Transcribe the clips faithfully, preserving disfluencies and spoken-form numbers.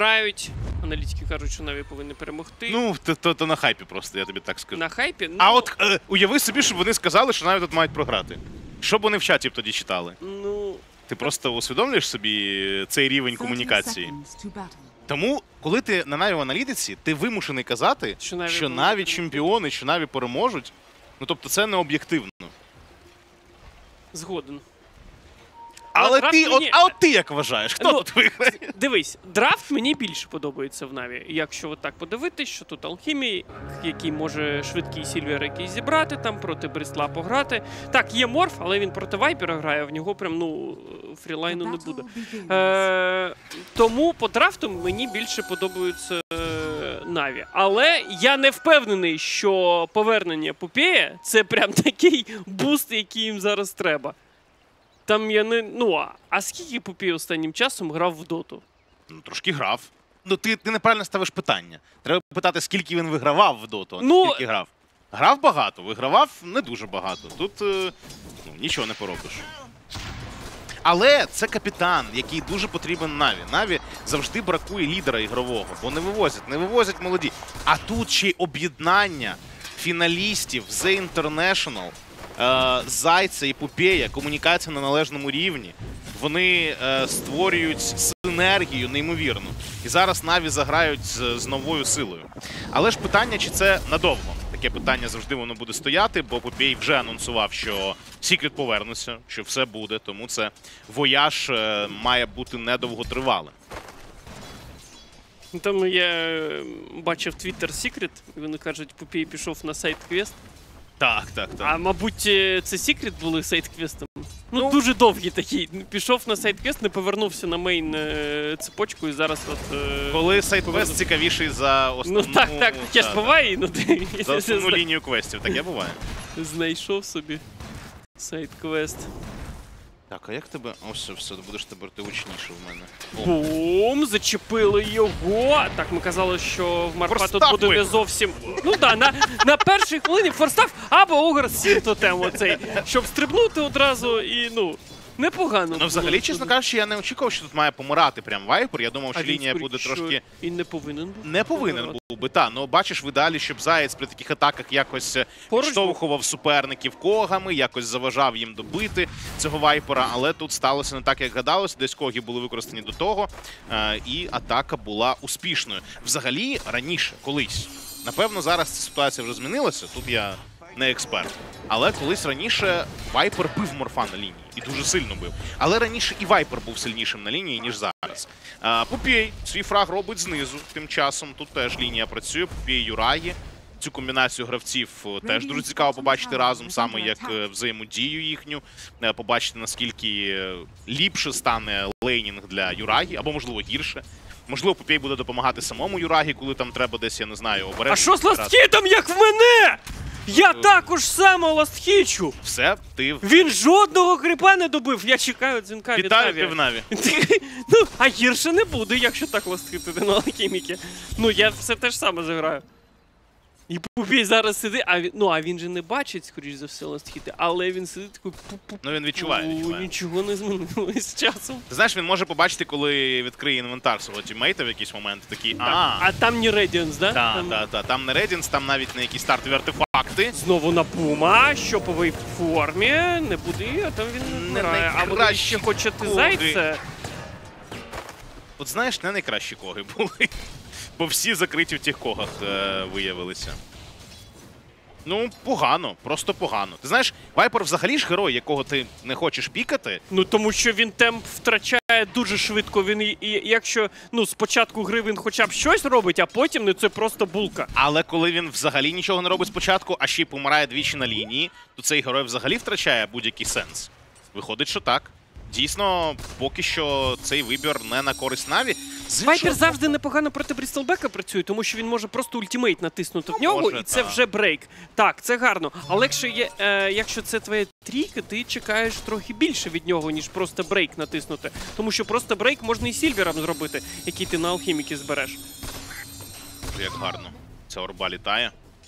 грають. Аналітики кажуть, що Наві повинні перемогти. Ну, то, то, то на хайпі просто, я тобі так скажу. На хайпі? Ну... А от е, уяви собі, щоб вони сказали, що Наві тут мають програти. Що б вони в чаті б тоді читали? Ну... Ти просто усвідомлюєш собі цей рівень комунікації? Тому, коли ти на Наві в аналітиці, ти вимушений казати, що Наві, що Наві чемпіони, що Наві переможуть. Ну, тобто це не об'єктивно. Згоден. Але ти, мені... от, а от ти як вважаєш? Хто ну, тут виграє? Дивись, драфт мені більше подобається в Наві. Якщо от так подивитись, що тут Алхімій, який може швидкий Сільвер якийсь зібрати, там проти Брістла пограти. Так, є Морф, але він проти Вайпера грає, в нього прям, ну, фрілайну не буде. Е, тому по драфту мені більше подобаються Наві. Але я не впевнений, що повернення Попея – це прям такий буст, який їм зараз треба. Там я не... Ну, а скільки Попій останнім часом грав в доту? Ну, трошки грав. Ну, ти, ти неправильно ставиш питання. Треба питати, скільки він вигравав в доту, а не ну... скільки грав. Грав багато, вигравав не дуже багато. Тут е, ну, нічого не поробиш. Але це капітан, який дуже потрібен Наві. Наві завжди бракує лідера ігрового, бо не вивозять, не вивозять молоді. А тут ще й об'єднання фіналістів The International, е, Зайця і Попея, комунікація на належному рівні. Вони е, створюють синергію неймовірну. І зараз Наві заграють з, з новою силою. Але ж питання, чи це надовго? Таке питання завжди воно буде стояти, бо Попей вже анонсував, що Сікрет повернеться, що все буде, тому це вояж е, має бути недовготривалим. Там я бачив твіттер Сікрет, і вони кажуть, Попей пішов на сайт-квест. Так, так, так. А, мабуть, це Сікрет були сайт-квестом? Ну, ну, дуже довгий такий. Пішов на сайт-квест, не повернувся на мейн е, цепочку і зараз от... Е, Коли сайт-квест цікавіший за основну... Ну так, так, таке ж буває. Ну, ти, за основну лінію квестів, таке буває. Знайшов собі сайт-квест. Так, а як тебе... Ось все, все, будеш тепер ти учніше в мене. О. Бум! Зачепили його! Так, ми казали, що в Марфа тут буде не зовсім... Ну так, на, на першій хвилині форстав або Огр сім тотем оцей, щоб стрибнути одразу і, ну, непогано. Ну, взагалі, чесно кажучи, я не очікував, що тут має помирати прям Вайпер. Я думав, що а лінія він, буде що трошки... І не повинен був. Не повинен був би, так. Ну, бачиш, в ідеалі, щоб Заєць при таких атаках якось підштовхував суперників когами, якось заважав їм добити цього Вайпера, але тут сталося не так, як гадалося. Десь коги були використані до того, і атака була успішною. Взагалі, раніше, колись, напевно, зараз ця ситуація вже змінилася, тут я не експерт. Але колись раніше Вайпер бив Морфа на лінії. І дуже сильно бив. Але раніше і Вайпер був сильнішим на лінії, ніж зараз. Попей свій фраг робить знизу. Тим часом тут теж лінія працює. Попей Юраї. Цю комбінацію гравців теж дуже цікаво побачити разом, саме як взаємодію їхню. Побачити, наскільки ліпше стане лейнінг для Юрагі, або, можливо, гірше. Можливо, Попей буде допомагати самому Юрагі, коли там треба десь, я не знаю, обережно. А що з ластхітом, як в мене? Я також само ластхічу. Все, ти... Він жодного кріпа не добив. Я чекаю дзвінка від Наві. Вітаю, Півнаві. Ну, а гірше не буде, якщо так ластхитити на алхіміки. Ну, я все те ж саме заграю. І Попей зараз сидить, а він, ну, а він же не бачить, скоріш за все, ластхіти, але він сидить такий пу-пу-пу. Ну, він відчуває, відчуває. Нічого не змінилось з часом. Ти знаєш, він може побачити, коли відкриє інвентар свого тіммейта в якийсь момент, такий, а, а А там не Radiance, да? Так, там... так, так, там не Radiance, там навіть не якісь стартові артефакти. Знову на Пума, щоповий в формі, не буде, а там він не вмирає. А вони ще хочете Зайця? От знаєш, не найкращі коги були. Бо всі закриті в тих когах е, виявилися. Ну, погано, просто погано. Ти знаєш, Вайпер взагалі ж герой, якого ти не хочеш пікати. Ну, тому що він темп втрачає дуже швидко. Він, і, і якщо, ну, спочатку гри він хоча б щось робить, а потім, ну, це просто булка. Але коли він взагалі нічого не робить спочатку, а ще й помирає двічі на лінії, то цей герой взагалі втрачає будь-який сенс. Виходить, що так. Дійсно, поки що цей вибір не на користь Наві. Вайпер завжди непогано проти Брістелбека працює, тому що він може просто ультимейт натиснути в нього, може, і це та. вже брейк. Так, це гарно. Але якщо, є, е, якщо це твоя трійка, ти чекаєш трохи більше від нього, ніж просто брейк натиснути. Тому що просто брейк можна і Сільвером зробити, який ти на алхіміки збереш. Як гарно. Ця орба літає.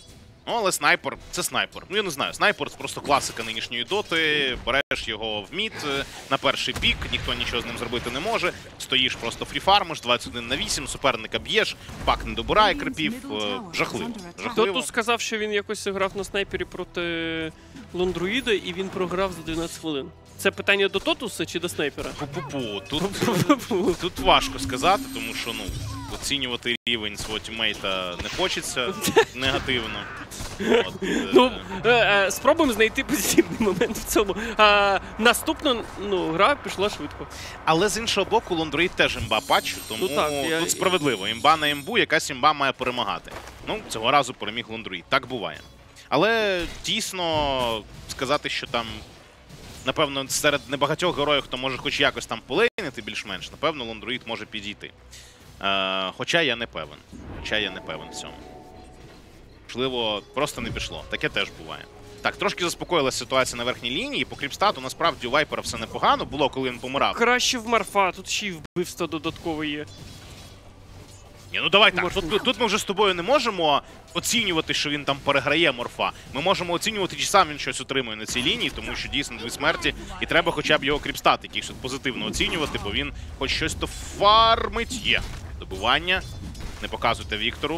Ну, але снайпер — це снайпер. Ну, я не знаю, снайпер — це просто класика нинішньої доти. Береш його в мід на перший пік, ніхто нічого з ним зробити не може. Стоїш просто фріфармиш, двадцять один на вісім, суперника б'єш, пак не добирає крипів. Е, Жахливо. Жахливо. Хто тут сказав, що він якось грав на снайпері проти Лондруїда, і він програв за дванадцять хвилин? Це питання до Тотуса чи до снайпера? Пу-пу-пу. Тут, тут важко сказати, тому що, ну, оцінювати рівень свого тіммейта не хочеться негативно. От, е, Ну, е, е, спробуємо знайти позитивний момент в цьому. А, наступна, ну, гра пішла швидко. Але з іншого боку, Лондроїд теж імба патчу, тому Ну так, я- тут справедливо. Імба на імбу, якась імба має перемагати. Ну, цього разу переміг Лондроїд. Так буває. Але дійсно сказати, що там, напевно, серед небагатьох героїв, хто може хоч якось там полейнити більш-менш, напевно, Лондроїд може підійти. Е, хоча я не певен. Хоча я не певен в цьому. Можливо, просто не пішло. Таке теж буває. Так, трошки заспокоїлася ситуація на верхній лінії. По кріпстату, насправді, у Вайпера все непогано. Було, коли він помирав. Краще в Марфа, тут ще й вбивство додаткове є. Ні, ну давай так. Можна. Тут, тут ми вже з тобою не можемо оцінювати, що він там переграє морфа. Ми можемо оцінювати, чи сам він щось отримує на цій лінії, тому що дійсно дві смерті, і треба хоча б його кріпстат якийсь от позитивно оцінювати, бо він хоч щось то фармить. Є. Добивання. Не показуйте Віктору.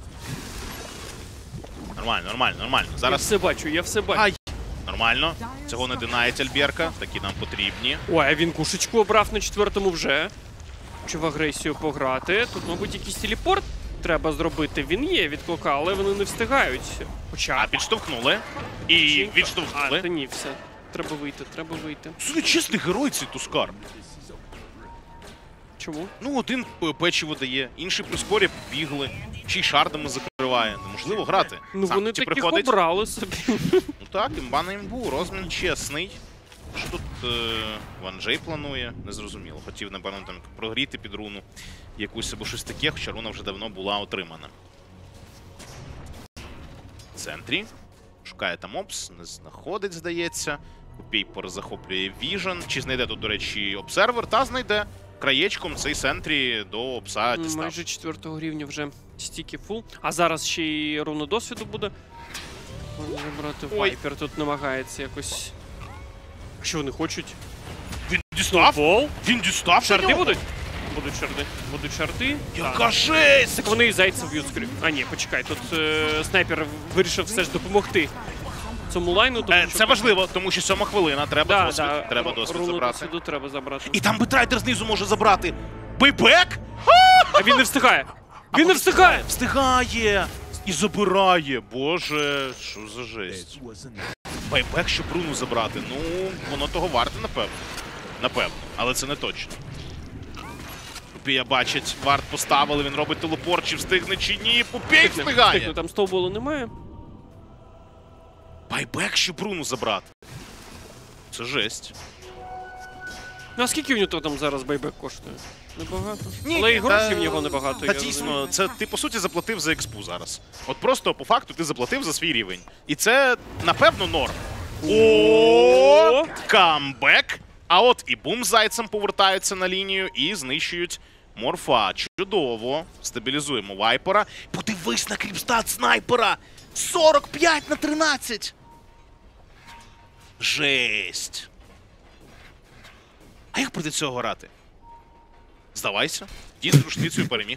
Нормально, нормально, нормально. Я Зараз все бачу, я все бачу. Ай! Нормально. Цього не динається Альберка. Такі нам потрібні. Ой, а він кушечку обрав на четвертому вже. Чи в агресію пограти. Тут, мабуть, якийсь телепорт треба зробити. Він є від Клока, але вони не встигають. Хоча... А підштовхнули. І А, відштовхнули. та ні, все. Треба вийти, треба вийти. Це чесний герой цей Тускар. Чому? Ну, один п- печиво дає, інший при скорі бігли, ще й шардами закриває. Неможливо грати. Ну Сам вони ті таких приходить. обрали собі. Ну так, імба на імбу, розмін чесний. Що тут е- Ван Джей планує? Незрозуміло. Хотів, напевно, там прогріти під руну якусь або щось таке, хоча руна вже давно була отримана. В центрі. Шукає там опс, не знаходить, здається. Купейпор захоплює Віжен. Чи знайде тут, до речі, обсервер? Та знайде. Краєчком цей сентрі до опса дістав. Майже четвертого рівня вже стільки фул. А зараз ще й руну досвіду буде. Можна забрати. Ой. Вайпер тут намагається якось. Що вони хочуть? Він дістав? Пол? Він дістав? Шарди нього? будуть? Будуть шарди. Будуть шарди. Яка жесть! Так вони і зайця б'ють скрip. А ні, почекай, тут е, снайпер вирішив все ж допомогти цьому лайну. Тому Е, що... Це важливо, тому що сьома хвилина, треба Да, досвід, да, треба ру- досвід руну забрати. досвіду треба забрати. І там Бетрайдер знизу може забрати. Бейбек? А він не встигає! Він не встигає! Встигає! І забирає. Боже, що за жесть. Байбек, щоб руну забрати. Ну, воно того варте, напевно. Напевно, але це не точно. Пупія бачить, варт поставили, він робить телепорт, чи встигне, чи ні. Пупій Встигне, встигає! там стовболу немає. Байбек, щоб руну забрати. Це жесть. Ну а скільки в нього там зараз байбек коштує? Небагато. Ні, Але і ні, грошей та- в нього небагато. Та я дійсно, розумію. це ти по суті заплатив за експу зараз. От просто по факту ти заплатив за свій рівень. І це, напевно, норм. О, камбек! А от і бум з зайцем повертаються на лінію і знищують морфа. Чудово. Стабілізуємо вайпера. Подивись на кріпстат снайпера! сорок п'ять на тринадцять! Жесть! А як проти цього грати? Здавайся. Дійсно рушницею переміг.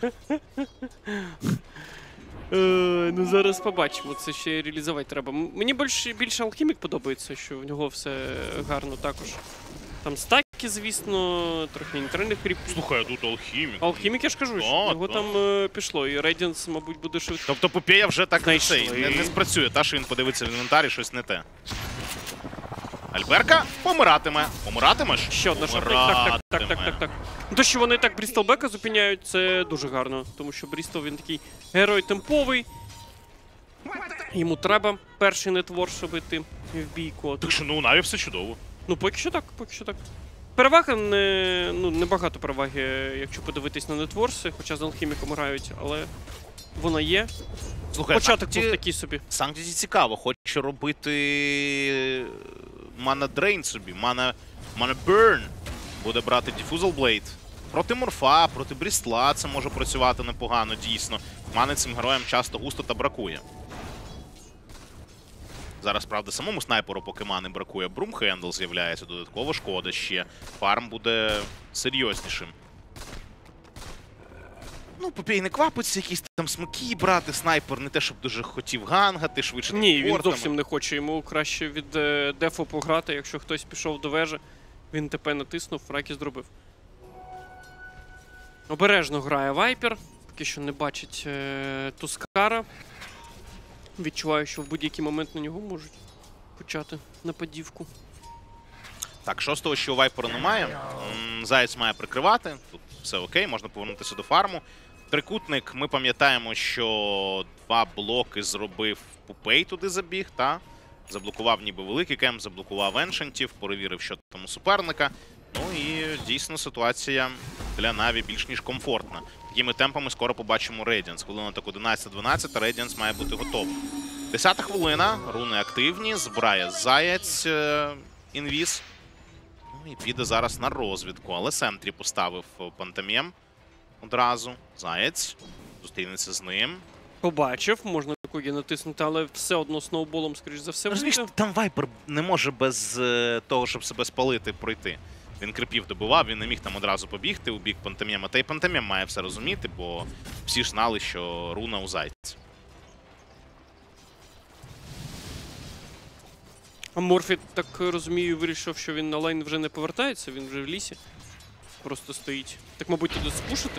Е, ну зараз побачимо, це ще реалізувати треба. М- Мені більше, більше алхімік подобається, що в нього все гарно також. Там стаки, звісно, трохи нейтральних кріп. Слухай, а тут алхімік. Алхімік, я ж кажу, що Так, його так. там е, пішло. І Рейдіанс, мабуть, буде швидко. Тобто Попея вже так не, Знайшли. цей, не, не спрацює, та що він подивиться в інвентарі, щось не те. Альберка помиратиме. Помиратимеш? Ще одна шарпик. Так, так, так, так, так, так. Ну, то, що вони так Брістолбека зупиняють, це дуже гарно. Тому що Брістол, він такий герой темповий. Йому треба перший нетвор, щоб йти в бійку. Так що, ну, у Наві все чудово. Ну, поки що так, поки що так. Перевага не, ну, небагато переваги, якщо подивитись на нетворси, хоча з алхіміком грають, але вона є. Слухай, Початок Санкті- був такий собі. Санктіті цікаво, хоче робити мана дрейн собі, мана, мана берн. Буде брати Diffusal Blade. Проти морфа, проти брістла це може працювати непогано, дійсно. Мани цим героям часто густо та бракує. Зараз, правда, самому снайперу поки мани бракує. Брумхендл з'являється додатково, шкода ще. Фарм буде серйознішим. Ну, Попій не квапиться, якісь там смоки брати. Снайпер не те, щоб дуже хотів гангати, швидше. Ні, він телепортами. зовсім не хоче. Йому краще від е, дефу пограти, якщо хтось пішов до вежі. Він ТП натиснув, фраки зробив. Обережно грає Вайпер. Поки що не бачить е, Тускара. Відчуваю, що в будь-який момент на нього можуть почати нападівку. Так, шостого ще у Вайпера немає. М, Заєць має прикривати. Тут все окей, можна повернутися до фарму. Трикутник, ми пам'ятаємо, що два блоки зробив Пупей, туди забіг, та? Заблокував ніби великий кемп, заблокував еншентів, перевірив, що там у суперника. Ну і дійсно ситуація для Наві більш ніж комфортна. Такими темпами скоро побачимо Рейдіанс. Хвилина так одинадцята дванадцять, Рейдіанс має бути готовий. Десята хвилина, руни активні, збирає Заєць е, інвіз. Ну і піде зараз на розвідку, але Сентрі поставив Пантомєм одразу. Заєць зустрінеться з ним. Побачив, можна Кугі натиснути, але все одно сноуболом, скоріш за все, Розумієш, вийде. там Вайпер не може без е, того, щоб себе спалити, пройти. Він крипів добивав, він не міг там одразу побігти у бік Пантомєма. Та й Пантомєм має все розуміти, бо всі ж знали, що руна у Зайці. А Морфі, так розумію, вирішив, що він на лайн вже не повертається, він вже в лісі. Просто стоїть. Так, мабуть, туди спушити?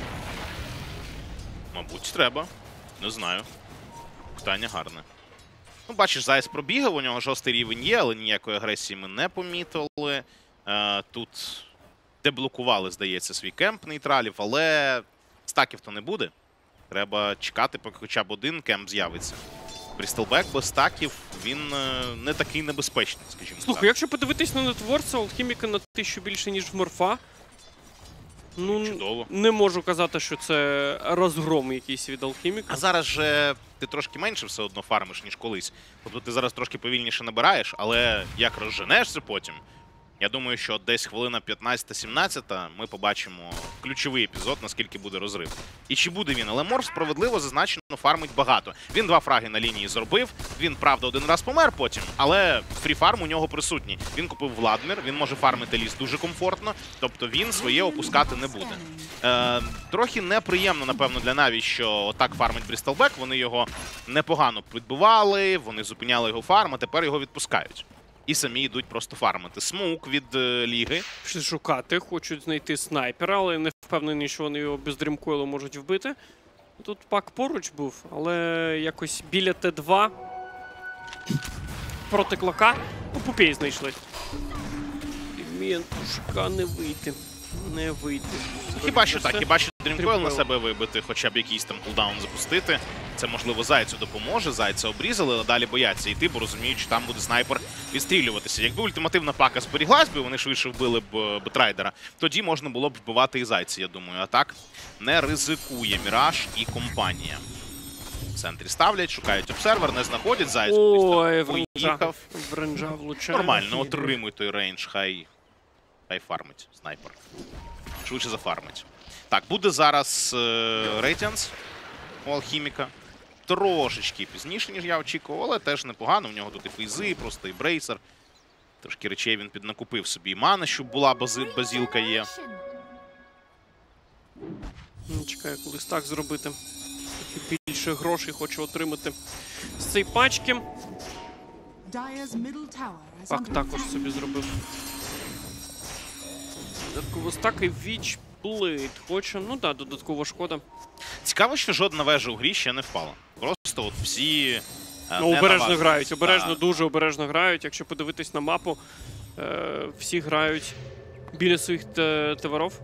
Мабуть, треба. Не знаю. Питання гарне. Ну, бачиш, Заяць пробігав, у нього шостий рівень є, але ніякої агресії ми не помітили. Е, тут деблокували, здається, свій кемп нейтралів, але стаків-то не буде. Треба чекати, поки хоча б один кемп з'явиться. Брістелбек без стаків, він е, не такий небезпечний, скажімо Слухай, так. якщо подивитись на нетворця, алхіміка на тисячу більше, ніж в Морфа. Ну, Чудово. не можу казати, що це розгром якийсь від алхіміка. А зараз же ти трошки менше все одно фармиш, ніж колись. Тобто ти зараз трошки повільніше набираєш, але як розженешся потім, я думаю, що десь хвилина п'ятнадцята-сімнадцята ми побачимо ключовий епізод, наскільки буде розрив. І чи буде він? Але Морф справедливо зазначено фармить багато. Він два фраги на лінії зробив, він, правда, один раз помер потім, але фрі-фарм у нього присутній. Він купив Владмір, він може фармити ліс дуже комфортно, тобто він своє опускати не буде. Е, трохи неприємно, напевно, для Наві, що отак фармить Брістелбек, вони його непогано підбивали, вони зупиняли його фарм, а тепер його відпускають. І самі йдуть просто фармити. Смук від е, Ліги. Пішли шукати, хочуть знайти снайпера, але не впевнений, що вони його без дрімкойлу можуть вбити. Тут пак поруч був, але якось біля Т два проти клока. Ну, Пупей знайшли. Ментушка не вийти. Не вийти. Хіба що так, хіба що Дрімкойл на Дрімкойл. себе вибити, хоча б якийсь там кулдаун запустити. Це, можливо, Зайцю допоможе. Зайця обрізали, але далі бояться йти, бо розуміють, що там буде снайпер відстрілюватися. Якби ультимативна пака зберіглась би, вони швидше вбили б Бетрайдера, тоді можна було б вбивати і Зайця, я думаю. А так не ризикує Міраж і компанія. В центрі ставлять, шукають обсервер, не знаходять. Зайць Ой, в кудись там ренджа. поїхав. В ренджа влучає. Нормально, отримуй той рейндж, хай, хай фармить снайпер. Швидше зафармить. Так, буде зараз е, Рейдіанс у Алхіміка. Трошечки пізніше, ніж я очікував, але теж непогано. У нього тут і фейзи, просто і брейсер. Трошки речей він піднакупив собі і мани, щоб була бази, базілка є. Ну, Чекаю, колись так зробити. Трохи більше грошей хочу отримати з цієї пачки. Пак також собі зробив. Додатково стак і Віч Блейд хоче. Ну так, да, додаткова шкода. Цікаво, що жодна вежа у грі ще не впала. Просто от всі е, Ну, не обережно наважуються. грають, обережно, Так. дуже обережно грають. Якщо подивитись на мапу, е, всі грають біля своїх те- товаров.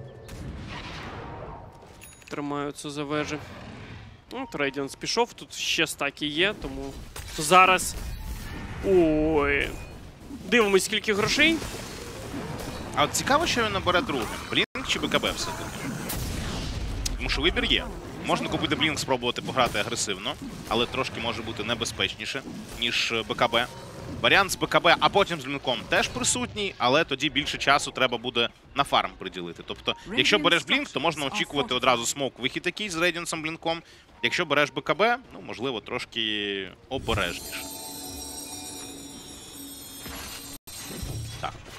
Тримаються за вежі. Ну, Рейдіанс пішов, тут ще стаки є, тому зараз. Ой. Дивимось, скільки грошей. А от цікаво, що він набере другим. Блінк чи БКБ все-таки? Тому що вибір є. Можна купити Блінк, спробувати пограти агресивно, але трошки може бути небезпечніше, ніж БКБ. Варіант з БКБ, а потім з Блінком теж присутній, але тоді більше часу треба буде на фарм приділити. Тобто, якщо береш Блінк, то можна очікувати одразу смок вихід якийсь з Рейдіансом Блінком. Якщо береш БКБ, ну, можливо, трошки обережніше.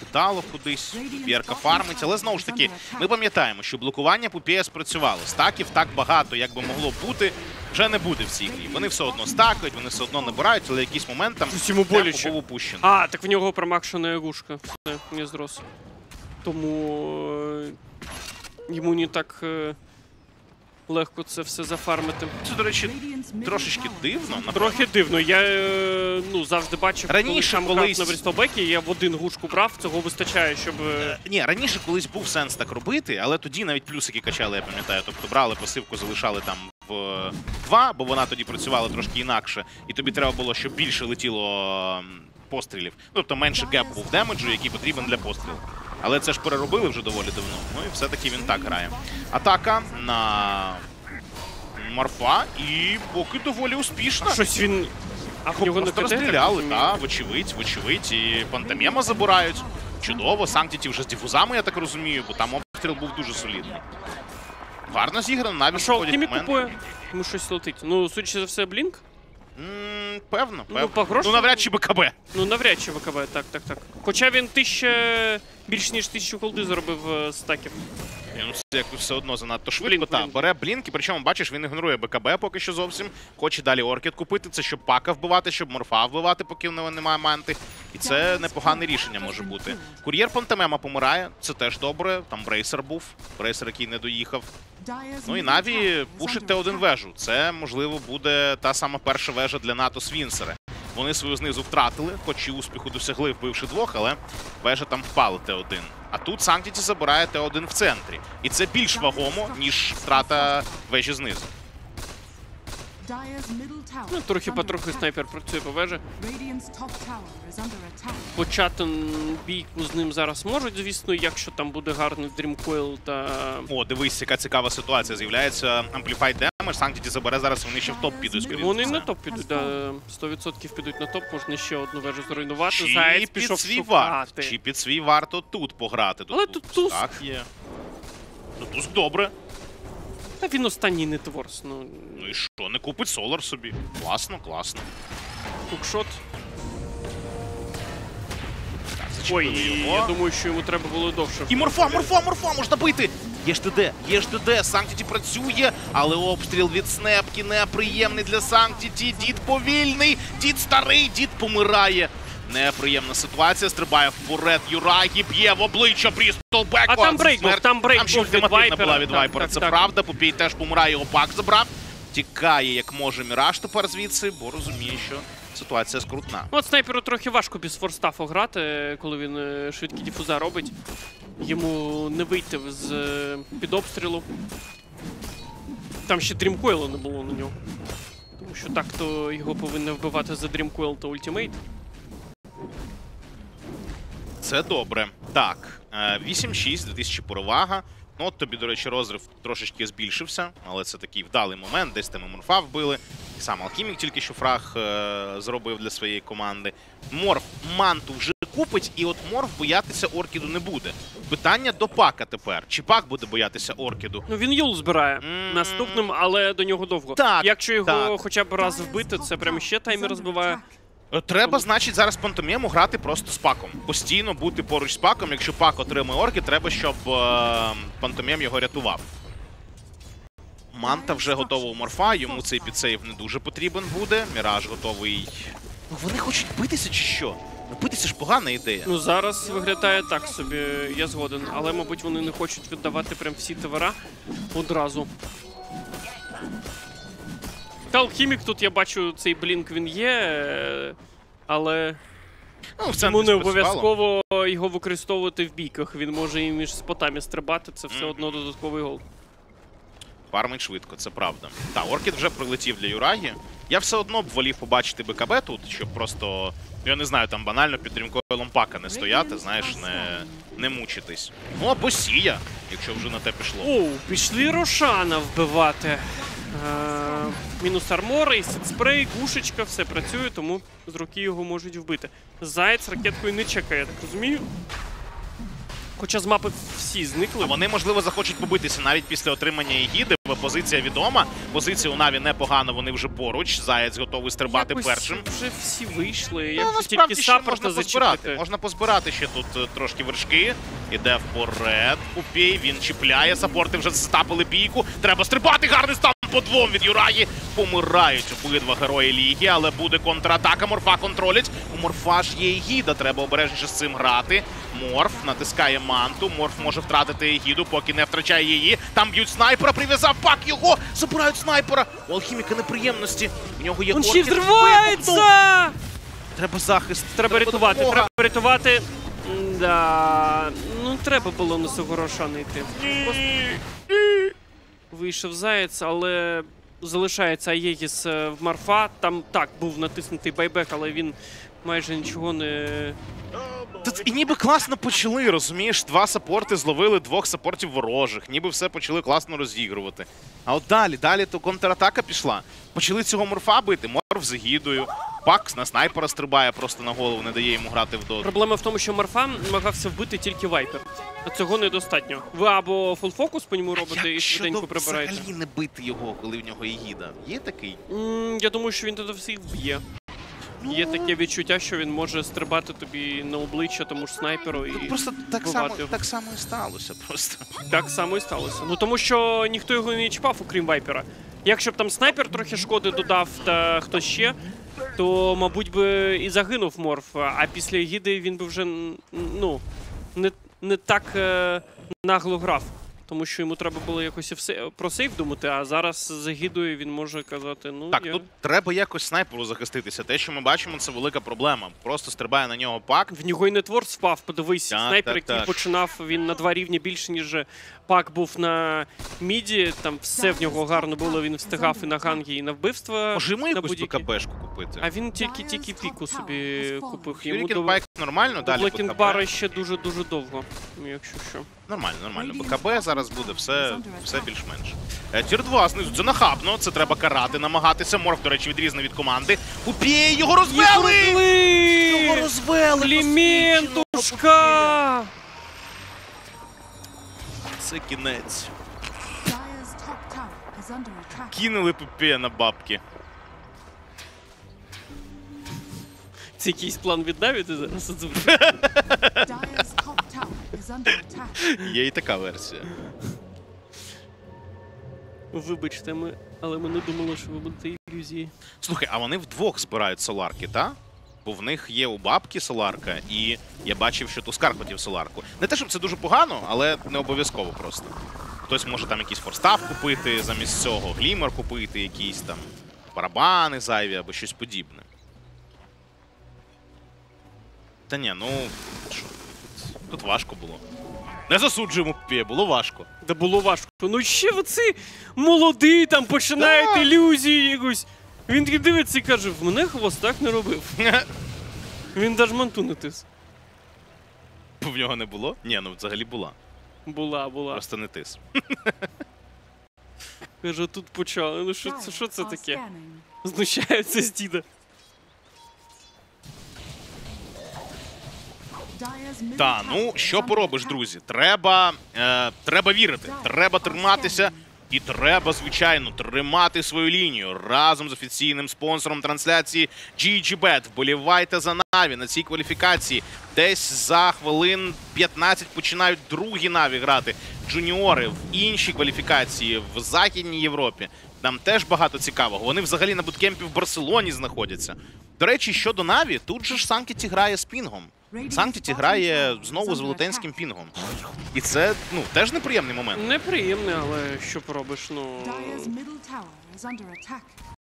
вдало кудись. Пупєрка фармить, але знову ж таки, ми пам'ятаємо, що блокування Пупєя спрацювало. Стаків так багато, як би могло бути, вже не буде в цій грі. Вони все одно стакають, вони все одно набирають, але якийсь момент там Щось йому боляче. темпо був упущений. А, так в нього промакшена ягушка. Все, не зрос. Тому е, йому не так е, легко це все зафармити. Це, до речі, трошечки дивно. напевно. Трохи дивно. Я е, ну, завжди бачив, Раніше коли там колись- грав на Брістолбекі, я в один гушку брав, цього вистачає, щоб... е, Ні, раніше колись був сенс так робити, але тоді навіть плюсики качали, я пам'ятаю. Тобто брали пасивку, залишали там в два, бо вона тоді працювала трошки інакше, і тобі треба було, щоб більше летіло м, пострілів. Тобто менше геп був демеджу, який потрібен для пострілу. Але це ж переробили вже доволі давно. Ну і все-таки він так грає. Атака на Морфа, і поки доволі успішна. Щось він... А в нього не Просто КТ, так розстріляли, розумію? так, вочевидь, вочевидь. І Пантомема забирають. Чудово, Санктіті вже з дифузами, я так розумію, бо там обстріл був дуже солідний. Гарно зіграно, А навіть що, виходять Алхімік моменти. купує? Йому щось летить. Ну, судячи за все, Блінк? М, Певно, Ну, певно. по грошам- Ну, навряд чи БКБ. Ну, навряд чи ВКБ, так, так, так. Хоча він тисяча... більш ніж тисячу голди заробив е, стаків. Ні, ну, це якось все одно занадто швидко. Блінк, Та, блінк. бере блінки, причому, бачиш, він ігнорує БКБ поки що зовсім. Хоче далі Оркід купити, це щоб Пака вбивати, щоб Морфа вбивати, поки в нього немає манти. І це непогане рішення може бути. Кур'єр Пантомема помирає, це теж добре. Там Брейсер був, Брейсер, який не доїхав. Ну і Наві пушить Т один вежу. Це, можливо, буде та сама перша вежа для НАТО Свінсери. Вони свою знизу втратили, хоч і успіху досягли, вбивши двох, але вежа там впала Т один. А тут Санктіті забирає Т один в центрі. І це більш вагомо, ніж втрата вежі знизу. Ну, трохи потрохи снайпер працює по вежі. Почати бійку з ним зараз можуть, звісно, якщо там буде гарний Дрімкойл та... О, дивись, яка цікава ситуація. З'являється Amplified Damage, Санктіті забере, зараз вони ще в топ підуть, скоріше. Вони за на все. топ підуть, да, сто відсотків підуть на топ, можна ще одну вежу зруйнувати. Чи Заєць під пішов свій варт, шукати. чи під свій варто тут пограти. Але тут Туск. Так є. Ну, Туск добре. Та він останній нетворс, ну... Ну і що, не купить Солар собі. Класно, класно. Хукшот. Так, Ой, зачепили і його. я думаю, що йому треба було довше. І Морфа, Морфа, Морфа, можна бити! Є ж ТД, є ж ТД, Санктіті працює, але обстріл від Снепки неприємний для Санктіті. Дід повільний, дід старий, дід помирає. Неприємна ситуація, стрибає вперед Юрагі, б'є в обличчя Брістолбеку. А там брейк був, там брейк Там ще був від ультимативна Вайпера. була від Так, Вайпера, так, це так. правда. Попій теж помирає, його пак забрав. Тікає, як може, Міраж тепер звідси, бо розуміє, що ситуація скрутна. Ну, от снайперу трохи важко без форстафу грати, коли він е, швидкі дифуза робить. Йому не вийти з е, під обстрілу. Там ще Дрімкойла не було на нього. Тому що так то його повинні вбивати за Дрімкойл та ультимейт. Це добре. Так, е, вісім шість, дві тисячі перевага. Ну, от тобі, до речі, розрив трошечки збільшився, але це такий вдалий момент, десь там і Морфа вбили. І сам Алхімік тільки що фраг е, зробив для своєї команди. Морф манту вже купить, і от Морф боятися Оркіду не буде. Питання до Пака тепер. Чи Пак буде боятися Оркіду? Ну, він Юл збирає М. наступним, але до нього довго. Так, Якщо його так. хоча б раз вбити, це прямо ще таймер розбиває. Е, Треба, значить, зараз Пантомему грати просто з Паком. Постійно бути поруч з Паком. Якщо Пак отримує Орки, треба, щоб е, Пантомем його рятував. Манта вже готова у Морфа, йому цей підсейв не дуже потрібен буде. Міраж готовий. Ну, вони хочуть битися чи що? Ну, битися ж погана ідея. Ну, зараз виглядає так собі, я згоден. Але, мабуть, вони не хочуть віддавати прям всі товара одразу. Та Алхімік тут, я бачу, цей блінк він є, е, але Ну, в центрі йому не спрацювало. обов'язково його використовувати в бійках. Він може і між спотами стрибати, це все одно додатковий гол. Фармить швидко, це правда. Та, Оркід вже прилетів для Юрагі. Я все одно б волів побачити БКБ тут, щоб просто, я не знаю, там банально під Дрімкойлом Пака не стояти, знаєш, не, не мучитись. Ну, або Сія, якщо вже на те пішло. Оу, пішли Рошана вбивати. Е, мінус армор, і сетспрей, гушечка, все працює, тому з руки його можуть вбити. Заєць ракеткою не чекає, я так розумію. Хоча з мапи всі зникли. А вони, можливо, захочуть побитися навіть після отримання Егіди, бо позиція відома. Позиція у Наві непогано, вони вже поруч. Заєць готовий стрибати Якось першим. вже всі вийшли. Ну, Якщо насправді тільки ще саппорта можна позбирати. зачепити. Можна позбирати ще тут е, трошки вершки. Іде вперед. Пупій, він чіпляє. Саппорти вже застапили бійку. Треба стрибати. Гарний стан по двом від Юраї. Помирають обидва герої Ліги, але буде контратака. Морфа контролять. У Морфа ж є Егіда. Треба обережніше з цим грати. Морф натискає манту. Морф може втратити Егіду, поки не втрачає її. Там б'ють снайпера. Прив'язав пак його. Забирають снайпера. У Алхіміка неприємності. У нього є Он ще корки. взривається! Треба захист. Треба рятувати, допомога. треба рятувати. Да. Ну, треба було на цього Рошана йти. Вийшов Заєць, але залишається Аєгіс в Марфа. Там, так, був натиснутий байбек, але він майже нічого не... Тут і ніби класно почали, розумієш? Два саппорти зловили двох саппортів ворожих. Ніби все почали класно розігрувати. А от далі, далі то контратака пішла. Почали цього Морфа бити, Морф з Егідою. Пак на снайпера стрибає просто на голову, не дає йому грати в доту. Проблема в тому, що Марфа намагався вбити тільки Вайпер. А цього недостатньо. Ви або фулфокус по ньому робите і швиденько прибираєте. взагалі не бити його, коли в нього Егіда? Є такий? М, Я думаю, що він туди всіх вб'є. Є таке відчуття, що він може стрибати тобі на обличчя тому ж снайперу і Тут просто так вбивати само, його. так само і сталося просто. Так само і сталося. Ну тому що ніхто його не чіпав, окрім Вайпера. Якщо б там снайпер трохи шкоди додав та хтось ще, то, мабуть, би і загинув Морф. А після Егіди він би вже, ну, не, не так е, нагло грав. Тому що йому треба було якось і все про сейф думати, а зараз з Егідою він може казати, ну, Так, я... тут треба якось снайперу захиститися. Те, що ми бачимо, це велика проблема. Просто стрибає на нього пак. В нього і нетворс впав, подивись. Так, Снайпер, так, який так. починав, він на два рівні більше, ніж Пак був на міді. Там все в нього гарно було, він встигав і на ганги, і на вбивства. Може йому на якусь будь-які. БКБшку купити? А він тільки-тільки піку собі купив. Йому Хюрікен до, Байк нормально, до далі Блекінбара БКБ. ще дуже-дуже довго, якщо що. Нормально, нормально. БКБ зараз буде все, все більш-менш. Е, Тір два знизу, це нахабно, це треба карати, намагатися. Морф, до речі, відрізаний від команди. Убій, його розвели! Його розвели! Кліментушка! Це кінець. Dire's top tower is under attack. Кинули Пупея на бабки. Це якийсь план від Наві ти зараз озвучив? Dire's top tower is under attack. Є і така версія. Вибачте, ми, але ми не думали, що ви будете ілюзії. Слухай, а вони вдвох збирають соларки, та? Бо в них є у бабки соларка, і я бачив, що Тускар хотів соларку. Не те, щоб це дуже погано, але не обов'язково просто. Хтось може там якийсь форстав купити, замість цього глімер купити, якісь там барабани зайві або щось подібне. Та ні, ну, що, тут, тут важко було. Не засуджуємо Пупея, було важко. Да було важко. Ну ще оці молодий там починають Да. ілюзії якусь. Він такий дивиться і каже, в мене хвост так не робив. Він даже манту не тис. В нього не було? Ні, ну взагалі була. Була, була. Просто не тис. Каже, тут почали. Ну що це, що це Dire are таке? scanning. Знущаються з діда. Dire's middle Та, tower ну, is що under поробиш, attack. друзі? Треба, е, треба вірити, треба триматися і треба, звичайно, тримати свою лінію разом з офіційним спонсором трансляції джі джі бет. Вболівайте за Наві на цій кваліфікації. Десь за хвилин п'ятнадцять починають другі Наві грати. Джуніори в іншій кваліфікації в Західній Європі. Там теж багато цікавого. Вони взагалі на буткемпі в Барселоні знаходяться. До речі, щодо Наві, тут же ж Санкеті грає з пінгом. Санкеті грає знову з велетенським пінгом. І це, ну, теж неприємний момент. Неприємне, але що поробиш, ну... Dire's middle tower is under attack.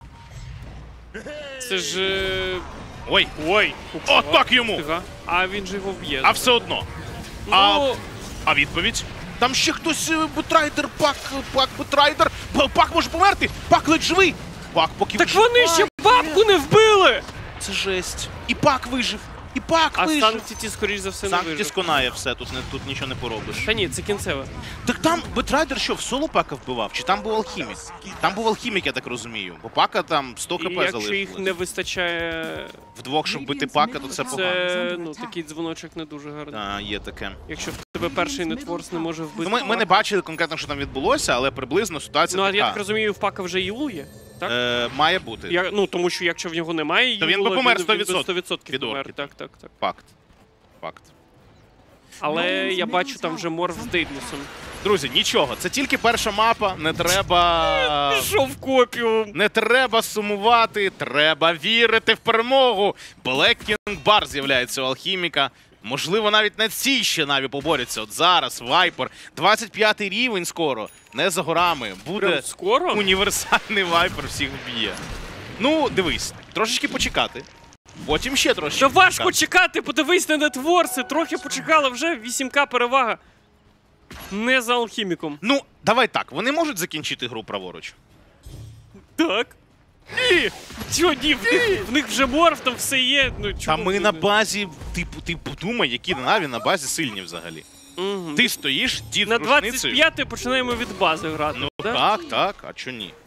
Це ж... е, Ой, Ой! от так йому! Ага. А він же його вб'є. А все одно. А, Ну, а відповідь? Там ще хтось е, бутрайдер, пак, пак, бутрайдер. П- Пак може померти. Пак ледь живий. Пак поки так виживає. вони ще бабку не вбили! Це жесть. І пак вижив. І пак А вийшов. Санктіті, скоріш за все, не Санктіті вижив. сконає все, тут, не, тут нічого не поробиш. Та ні, це кінцеве. Так там Бетрайдер що, в соло Пака вбивав? Чи там був алхімік? Там був алхімік, я так розумію. Бо Пака там сто І хп якщо їх залишилось. не вистачає, Вдвох, щоб бити Пака, то це погано. це ну, такий дзвоночок не дуже гарний. Так, є таке. Якщо в тебе перший нетворс не може вбити. Ну, ми, ми не бачили конкретно, що там відбулося, але приблизно ситуація Ну, а така. я так розумію, в Пака вже Ілу є, так? Е, має бути. Я, ну, тому що якщо в нього немає, То він Ілула, би помер він сто би відсотків сто відсотків від помер. орки. Так, так, так. Факт. Факт. Але я бачу там вже морф з Дейднусом. Друзі, нічого, це тільки перша мапа, не треба. Пішов в копію. Не треба сумувати, треба вірити в перемогу. Black King Bar з'являється у алхіміка. Можливо, навіть на цій ще Наві поборються. От зараз Вайпер. двадцять п'ятий рівень скоро. Не за горами. Буде Прям скоро? універсальний Вайпер, всіх вб'є. Ну, дивись, трошечки почекати. Потім ще трошечки. Та важко почекати. чекати, подивись на нетворси. Трохи почекали, вже вісім ка перевага. Не за алхіміком. Ну, давай так, вони можуть закінчити гру праворуч. Так. Ні! Чого ні? В них, в них вже морф, там все є. Ну, Та чого ми ви на не- базі, ти, ти подумай, які Наві на базі сильні взагалі. Мгм. Ти стоїш, дід На з рушницею. двадцять п'яте починаємо від бази грати. Ну да? так, так, а чо ні?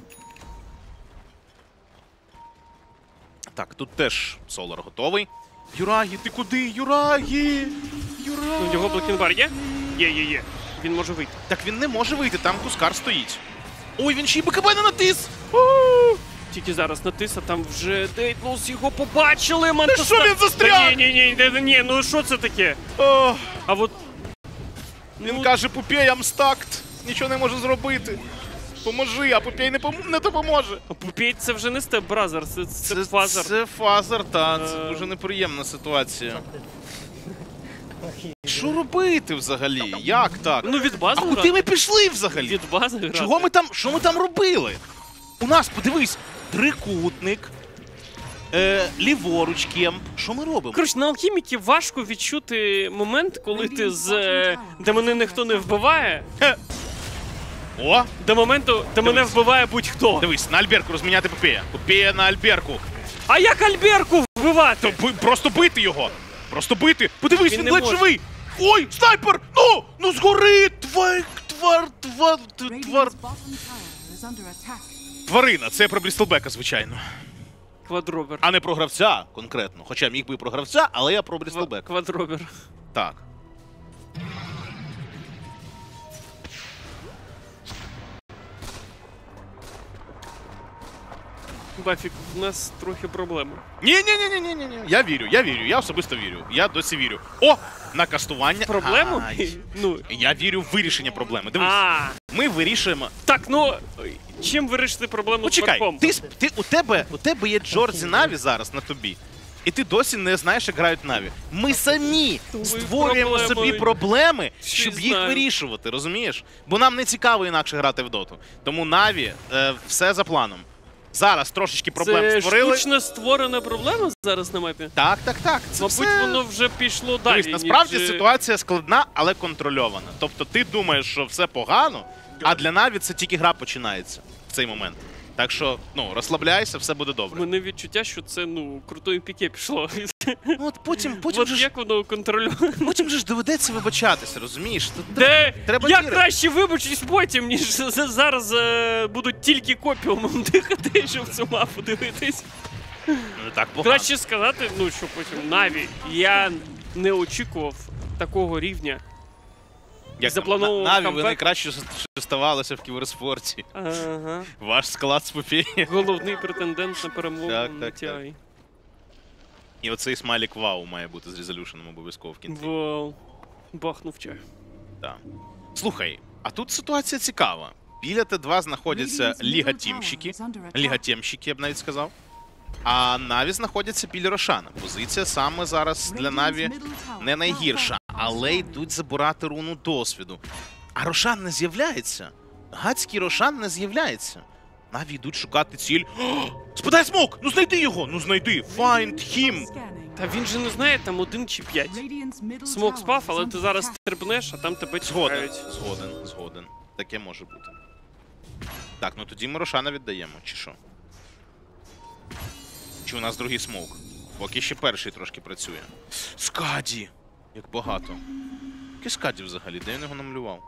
Так, тут теж Солар готовий. Юрагі, ти куди? Юрагі! Юрагі! Ну, його блокінбар є? Є, є, є. Він може вийти. Так він не може вийти, там Тускар стоїть. Ой, він ще й БКБ не натис! Тільки зараз натис, а там вже Дейтлус його побачили, Мантоста. що він застряг? Ні, ні, ні, ні, ні, ну що це таке? О, А от... він Ну, каже, Пупей, амстакт, нічого не може зробити. Поможи, а Пупей не, пом- не допоможе. а Пупей це вже не Степ Бразер, це, це, фазер. Це фазер, та, це Е. дуже неприємна ситуація. Що робити взагалі? Як так? Ну від бази А куди грати. ми пішли взагалі? Від бази грати. Чого ми там, що ми там робили? У нас, подивись, трикутник, е, ліворуч кемп. Що ми робимо? Коротше, на алхіміки важко відчути момент, коли ти з... е, де мене ніхто не вбиває, О, до моменту, де мене Дивись. вбиває будь-хто. дивись, на Альберку розміняти Попея. Попея на Альберку. А як Альберку вбивати? То би- просто бити його. Просто бити. Подивись, Він він, не ледь може. живий. Ой, снайпер! Ну! Ну згори! Твар, твар, твар, твар. Radiant's bottom tower is under attack. Тварина, це про Брістелбека, звичайно. Квадробер. А не про гравця конкретно. Хоча міг би і про гравця, але я про Брістелбека. Квадробер. Так. Бафік, у нас трохи проблеми. Ні, ні, ні, ні, ні, ні. Я вірю, я вірю, я особисто вірю. Я досі вірю. О! На кастування. Проблему? Ай. Ну. Я вірю в вирішення проблеми. Дивись, А, ми вирішуємо. так, ну чим вирішити проблему з Почекай, морфом? ти, с- ти у тебе у тебе є Джорзі Наві зараз на тобі. І ти досі не знаєш, як грають Наві. Ми самі Думаю, створюємо проблеми. собі проблеми, Всі щоб їх знають. вирішувати, розумієш? Бо нам не цікаво інакше грати в доту. Тому Наві е, все за планом. Зараз трошечки проблем Це створили. штучно створена проблема зараз на мапі? Так, так, так. Це Мабуть, все... воно вже пішло далі. Дивись, насправді ніж... ситуація складна, але контрольована. Тобто ти думаєш, що все погано, а для Наві це тільки гра починається в цей момент. Так що, ну, розслабляйся, все буде У добре. мене відчуття, що це, ну, крутою піке пішло. Ну, от потім, потім, От же ж, як воно контрольовано? потім же ж доведеться вибачатися, розумієш? Тут Де треба я вірити. краще вибачусь потім, ніж з- зараз е, будуть тільки копіумом дихати, щоб цю мапу дивитись. не так погано. Краще сказати, ну що потім Наві. Я не очікував такого рівня. Як заплановував на- Наві, ви камбек. найкраще, що що ставалося в кіберспорті. Ага. Ваш склад з Попєє. Головний претендент на перемогу Так, на так, Ті Ай. І оцей смайлік вау має бути з резолюшеном обов'язково в кінці. Вау. Бахнув чай. Так. Слухай, а тут ситуація цікава. Біля Т два знаходяться Ліга Тімщики. Ліга Тімщики, я б навіть сказав. А Наві знаходяться біля Рошана. Позиція саме зараз для Наві не найгірша, але йдуть забирати руну досвіду. А Рошан не з'являється. Гадський Рошан не з'являється. Наві йдуть шукати ціль. О, спитай смок! Ну знайди його! Ну знайди! Find him! Та він же не знає, там один чи п'ять. Смок спав, але ти зараз стрибнеш, а там тебе Згоден, чекають. згоден, згоден. Таке може бути. Так, ну тоді ми Рошана віддаємо, чи що? Чи у нас другий смок? Поки ще перший трошки працює. Скаді! Як багато. Який Скаді взагалі? Де він його намалював?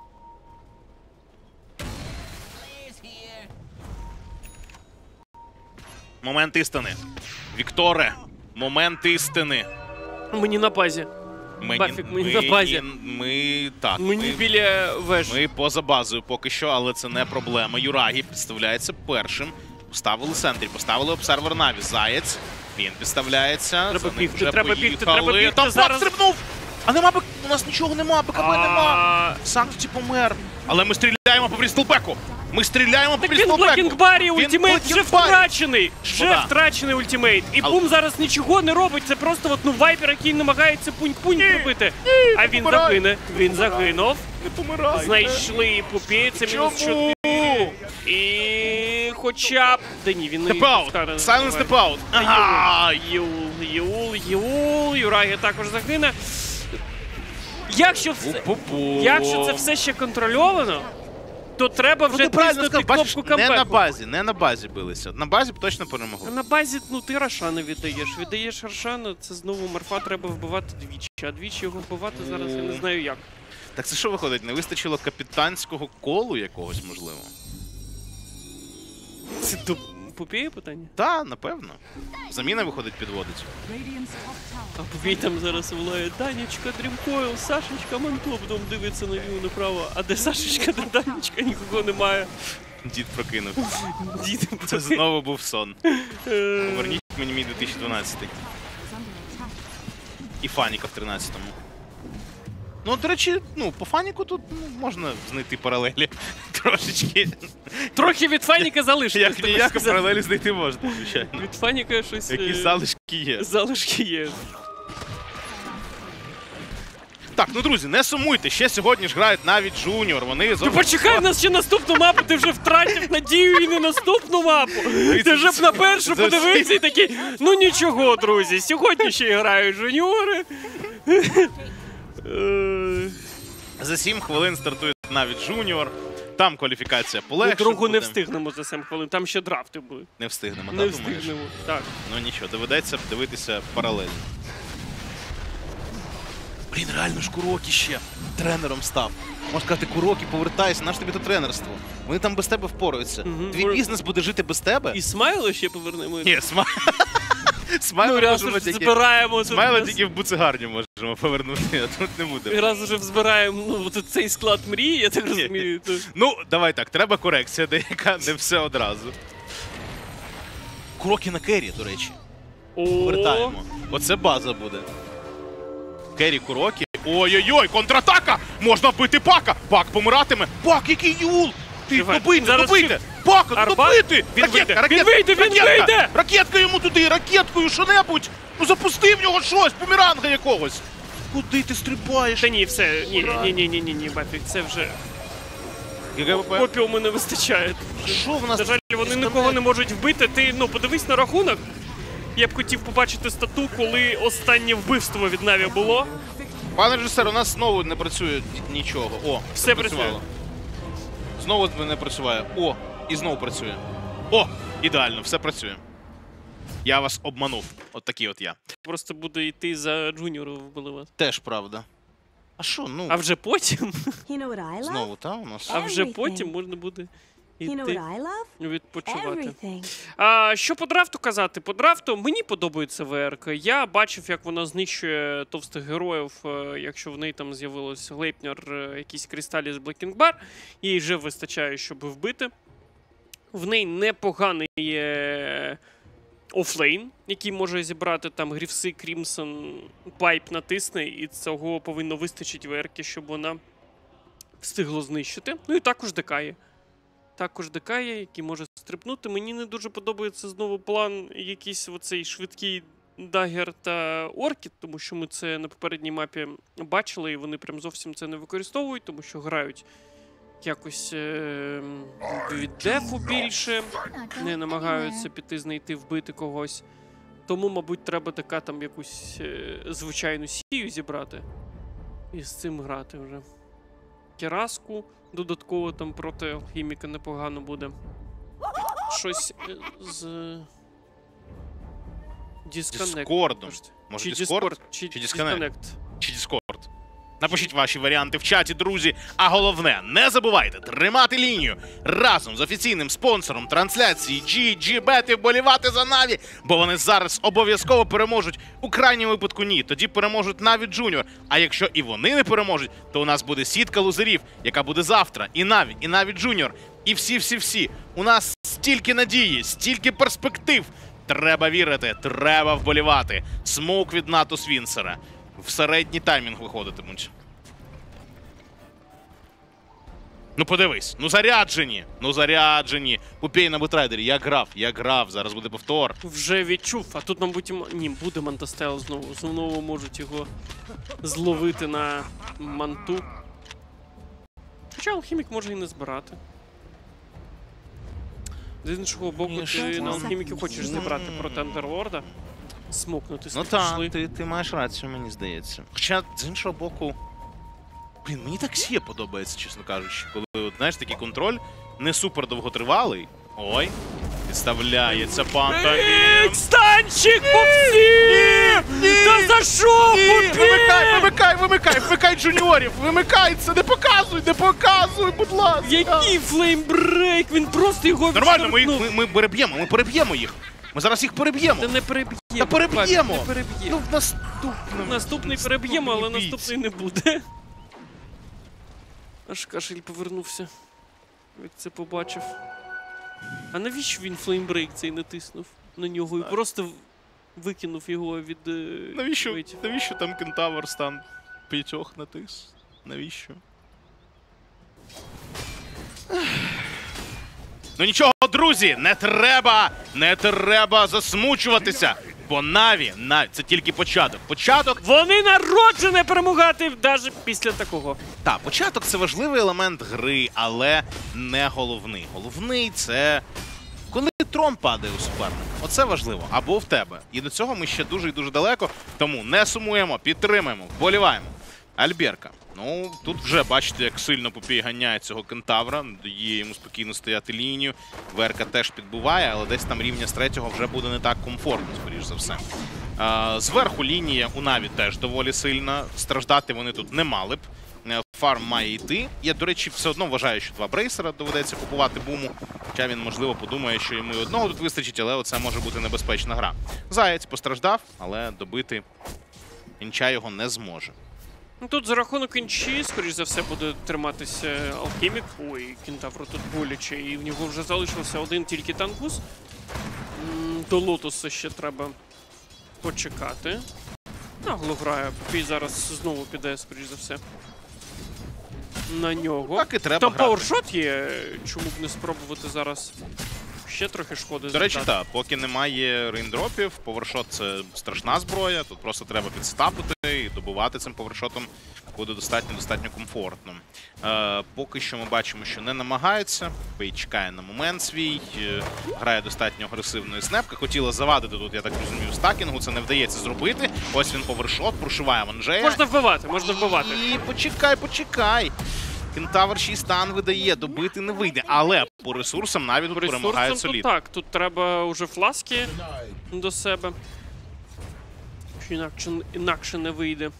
Момент істини. Вікторе, момент істини. Мені на базі. Мені, Бафік, мені ми, на базі. Ми, так, Мені ми, біля веж. ми поза базою поки що, але це не проблема. Юрагі підставляється першим. Поставили Сентрі, поставили обсервер Наві. Заєць, він підставляється. Треба За ним бігти, вже треба бігти, поїхали. треба бігти Там зараз. зараз... стрибнув! А нема б... У нас нічого нема, БКБ нема. А, Санкті помер. Але ми стріляємо по Брістелбеку. Ми стріляємо по Так він в Брістелбеку. Блокінгбарі, ультимейт вже Блокінгбарі. втрачений. Вже Шкода. втрачений ультимейт. І Але- Бум зараз нічого не робить. Це просто от, ну, вайпер, який намагається пунь-пунь робити. А він помирай. загине. Він загинув. Не помирай. Знайшли Пупі, це мінус Чому? чотири. І хоча б... Да ні, він не Степ-аут. Silent step-out. Ага. Юл, Юл, Юл, Юрагі також загине. Якщо, все, Пу-пу-пу. якщо це все ще контрольовано, то треба Ну, вже ти правильно тиснути сказав, бачиш, кнопку не на камбеку. базі, не на базі билися. На базі б точно перемогли. А на базі, ну ти Рошана віддаєш. Віддаєш Рошана, це знову Марфа треба вбивати двічі. А двічі його вбивати зараз я не знаю як. Так це що виходить? Не вистачило капітанського колу якогось, можливо? Це до Пупія питання? Та, напевно. Заміна виходить, підводить. Radiant's top tower. А Пупій там зараз волає Данічка, Дрімкойл, Сашечка, Мантлоп, дивиться на ліву направо. А де Сашечка, де Данічка, нікого немає. Дід прокинув. Діти Це знову був сон. Поверніть мені мій дві тисячі дванадцятий. Is under attack. І Фаніка в тринадцятому. Ну, до речі, ну, по Фаніку тут ну, можна знайти паралелі трошечки. Трохи від Фаніка залишилось. Як ніяк паралелі знайти можна, звичайно. Від Фаніка щось... Якісь е, залишки є. залишки є. Так, ну друзі, не сумуйте, ще сьогодні ж грають навіть Джуніор. Вони Ти зовсім... почекай, в нас ще наступну мапу, ти вже втратив надію і не наступну мапу. Ти вже б на першу Це подивився і такий, ну нічого, друзі, сьогодні ще грають жуніори. Е, За сім хвилин стартує навіть Джуніор. Там кваліфікація Ми полегше другу не буде. встигнемо за сім хвилин, там ще драфти будуть. Не встигнемо, Не так, думаєш? встигнемо, так. Ну нічого, доведеться дивитися паралельно. Блін, реально ж Курокі ще тренером став. Можна сказати, Курокі, повертайся, наш тобі то тренерство. Вони там без тебе впораються. Мгм. Твій Може- бізнес буде жити без тебе? І Смайла ще повернемо. Ні, сма... Ну, Смайла раз можемо уже тільки... збираємо. тут Смайла у нас- тільки в буцегарню можемо повернути, а тут не буде. Раз уже збираємо ну, от цей склад мрії, я так розумію. то- Ну, давай так, треба корекція деяка, не все одразу. Курокі на керрі, до речі. О, Повертаємо. Оце база буде. Керрі Курокі. Ой-ой-ой, контратака! Можна вбити Пака! Пак помиратиме! Пак, який юл! Ти Давай, добийте, зараз добийте! Пака, ну Арбат? добити! Він Ракетка, вийде, ракетка, він вийде, він ракетка! вийде! Ракетка йому туди, ракеткою, що-небудь! Ну запусти в нього щось, бумеранга якогось! Куди ти стрибаєш? Та ні, все, ні, ні, ні, ні, ні, ні, Бафік, це вже ГГВП. опіуму не вистачає. Що в нас? На жаль, вони Історія? нікого не можуть вбити. Ти, ну, подивись на рахунок. Я б хотів побачити стату, коли останнє вбивство від Наві було. Пане режисер, у нас знову не працює нічого. О, Все запрацювало. Знову не працює. О, і знову працює. О, ідеально, все працює. Я вас обманув. От такий от я. Просто буде йти за Джуніору вбивати. Теж правда. А що, ну, А вже потім, You know what I love? знову, та, у нас. а вже Everything. потім можна буде You know йти what I love? відпочивати. Everything. А що по драфту казати? По драфту мені подобається ВРК. Я бачив, як вона знищує товстих героїв, е, якщо в неї там з'явилось Глейпнер, е, якісь кристалі з Блокінгбар. Їй вже вистачає, щоб вбити. В неї непоганий є офлейн, який може зібрати там Грівси, Крімсон, Пайп натисне, і цього повинно вистачити ВРК, щоб вона встигла знищити. Ну і також ДК є. Також ДК є, який може стрибнути. Мені не дуже подобається знову план якийсь оцей швидкий дагер та оркіт, тому що ми це на попередній мапі бачили, і вони прям зовсім це не використовують, тому що грають якось е- від дефу більше, не намагаються піти знайти, вбити когось. Тому, мабуть, треба така там якусь е- звичайну сію зібрати і з цим грати вже. Кераску додатково там проти алхіміка непогано буде. Щось е, з Disconnect. Діскордом. Кажуть. Може, Чи Discord? Discord, чи Чи Disconnect? Disconnect. Чи Discord? Напишіть ваші варіанти в чаті, друзі. А головне, не забувайте тримати лінію разом з офіційним спонсором трансляції джі джі бет і вболівати за Наві, бо вони зараз обов'язково переможуть. У крайньому випадку ні, тоді переможуть Наві Джуніор. А якщо і вони не переможуть, то у нас буде сітка лузерів, яка буде завтра. І Наві, і Наві Джуніор, і всі-всі-всі. У нас стільки надії, стільки перспектив. Треба вірити, треба вболівати. Смоук від НАТО Свінсера. В середній таймінг виходитимуть. Ну подивись, ну заряджені, ну заряджені. Пупей на бутрайдері, я грав, я грав, зараз буде повтор. Вже відчув, а тут, мабуть, м- ні, буде Мантастайл знову. Знову можуть його зловити на манту. Хоча алхімік може і не збирати. З іншого боку, Ні, ти що на там? алхіміки хочеш зібрати проти Андерлорда. Смокнути Ну з так, пішли. ти, ти маєш рацію, мені здається. Хоча, з іншого боку, блін, мені так Сія подобається, чесно кажучи. Коли, от, знаєш, такий контроль не супер довготривалий. Ой, підставляється пантомім. Станчик по всім! Та за що, Вимикай, Пупі? вимикай, вимикай, вимикай джуніорів, вимикай це, не показуй, не показуй, будь ласка. Який флеймбрейк? Він просто його Нормально, ми, їх, відштовхнув. ми, ми переб'ємо, ми переб'ємо їх. Ми зараз їх переб'ємо. Та не переб'ємо. Та переб'ємо. Папік, Не переб'ємо. Ну, в наступному. Наступний переб'ємо, але бійці. наступний не буде. Аж кашель повернувся. Як це побачив. А навіщо він флеймбрейк цей натиснув на нього і просто в- викинув його від. е, Навіщо, витів? навіщо там кентавр стан п'ятьох натис? Навіщо? Ну нічого, друзі, не треба, не треба засмучуватися. Бо Наві, Наві, це тільки початок. Початок, Вони народжені перемагати навіть після такого. та, початок це важливий елемент гри, але не головний. Головний це коли трон падає у суперника. Оце важливо. Або в тебе. І до цього ми ще дуже і дуже далеко. Тому не сумуємо, підтримуємо, вболіваємо. Альберка. Ну, тут вже бачите, як сильно Попій ганяє цього кентавра. Дає йому спокійно стояти лінію. Верка теж підбиває, але десь там рівня з третього вже буде не так комфортно, скоріш за все. А, зверху лінія у Наві теж доволі сильна. Страждати вони тут не мали б. Е, Фарм має йти. Я, до речі, все одно вважаю, що два брейсера доведеться купувати буму. Хоча він, можливо, подумає, що йому і одного тут вистачить, але оце може бути небезпечна гра. Заєць постраждав, але добити інча його не зможе. Ну, тут за рахунок інчі, скоріш за все, буде триматися алхімік. Ой, кентавру тут боляче, і в нього вже залишився один тільки танкус. М, До лотуса ще треба почекати. Нагло грає. Попій зараз знову піде, скоріш за все. На нього. Так і треба Там грати. пауершот є, чому б не спробувати зараз ще трохи шкоди До речі, завдати. так, поки немає рейндропів, повершот це страшна зброя, тут просто треба підстапити і добувати цим повершотом буде достатньо-достатньо комфортно. Е, поки що ми бачимо, що не намагається, Пей чекає на момент свій, е, грає достатньо агресивної снепки, хотіла завадити тут, я так розумію, стакінгу, це не вдається зробити. Ось він повершот, прошиває Манджея. Можна вбивати, можна вбивати. І почекай, почекай. Кентавр ще й стан видає, добити не вийде, але по ресурсам навіть тут перемагає Ресурсом тут солідно. так, тут треба уже фласки до себе. Що інакше, інакше не вийде.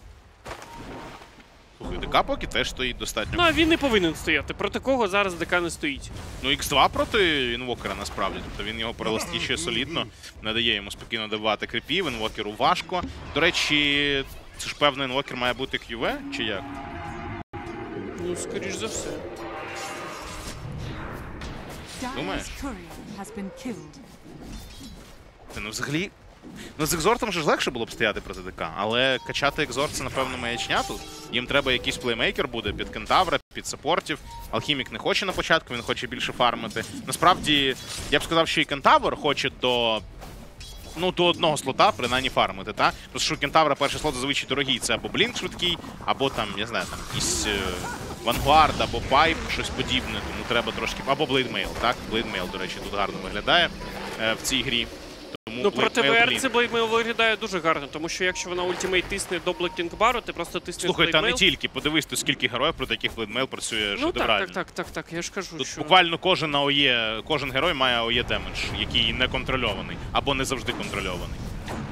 Слухай, ДК поки теж стоїть достатньо. Ну, а він не повинен стояти. Проти кого зараз ДК не стоїть. Ну, ікс два проти інвокера насправді. Тобто він його переластічує солідно, не дає йому спокійно добивати крипів, інвокеру важко. До речі, це ж певно інвокер має бути к'ю ве, чи як? Ну, скоріш за все. Думаєш? Dire's courier has been killed. Та, ну, взагалі, ну з екзортом же ж легше було б стояти проти ДК, але качати екзорт це, напевно, маячня тут. Їм треба якийсь плеймейкер буде під кентавра, під саппортів. Алхімік не хоче на початку, він хоче більше фармити. Насправді, я б сказав, що і кентавр хоче до... Ну, до одного слота, принаймні, фармити, та? Тому що у кентавра перший слот зазвичай дорогий. Це або блінк швидкий, або там, я знаю, там якийсь е, вангуард, або пайп, щось подібне. Тому треба трошки... Або блейдмейл, так? Блейдмейл, до речі, тут гарно виглядає е, в цій грі. Тому Ну, проти Blade Mail, ВР блін. це Блейдмейл виглядає дуже гарно, тому що якщо вона ультимейт тисне до Блек Бару, ти просто тиснеш Слухай, та не Блейдмейл. тільки. Подивись, то скільки героїв, проти яких Блейдмейл працює Ну, так, шедеврально. так, так, так, так, я ж кажу, Тут що... буквально кожен АОЄ, кожен герой має АОЄ демедж, який не контрольований, або не завжди контрольований.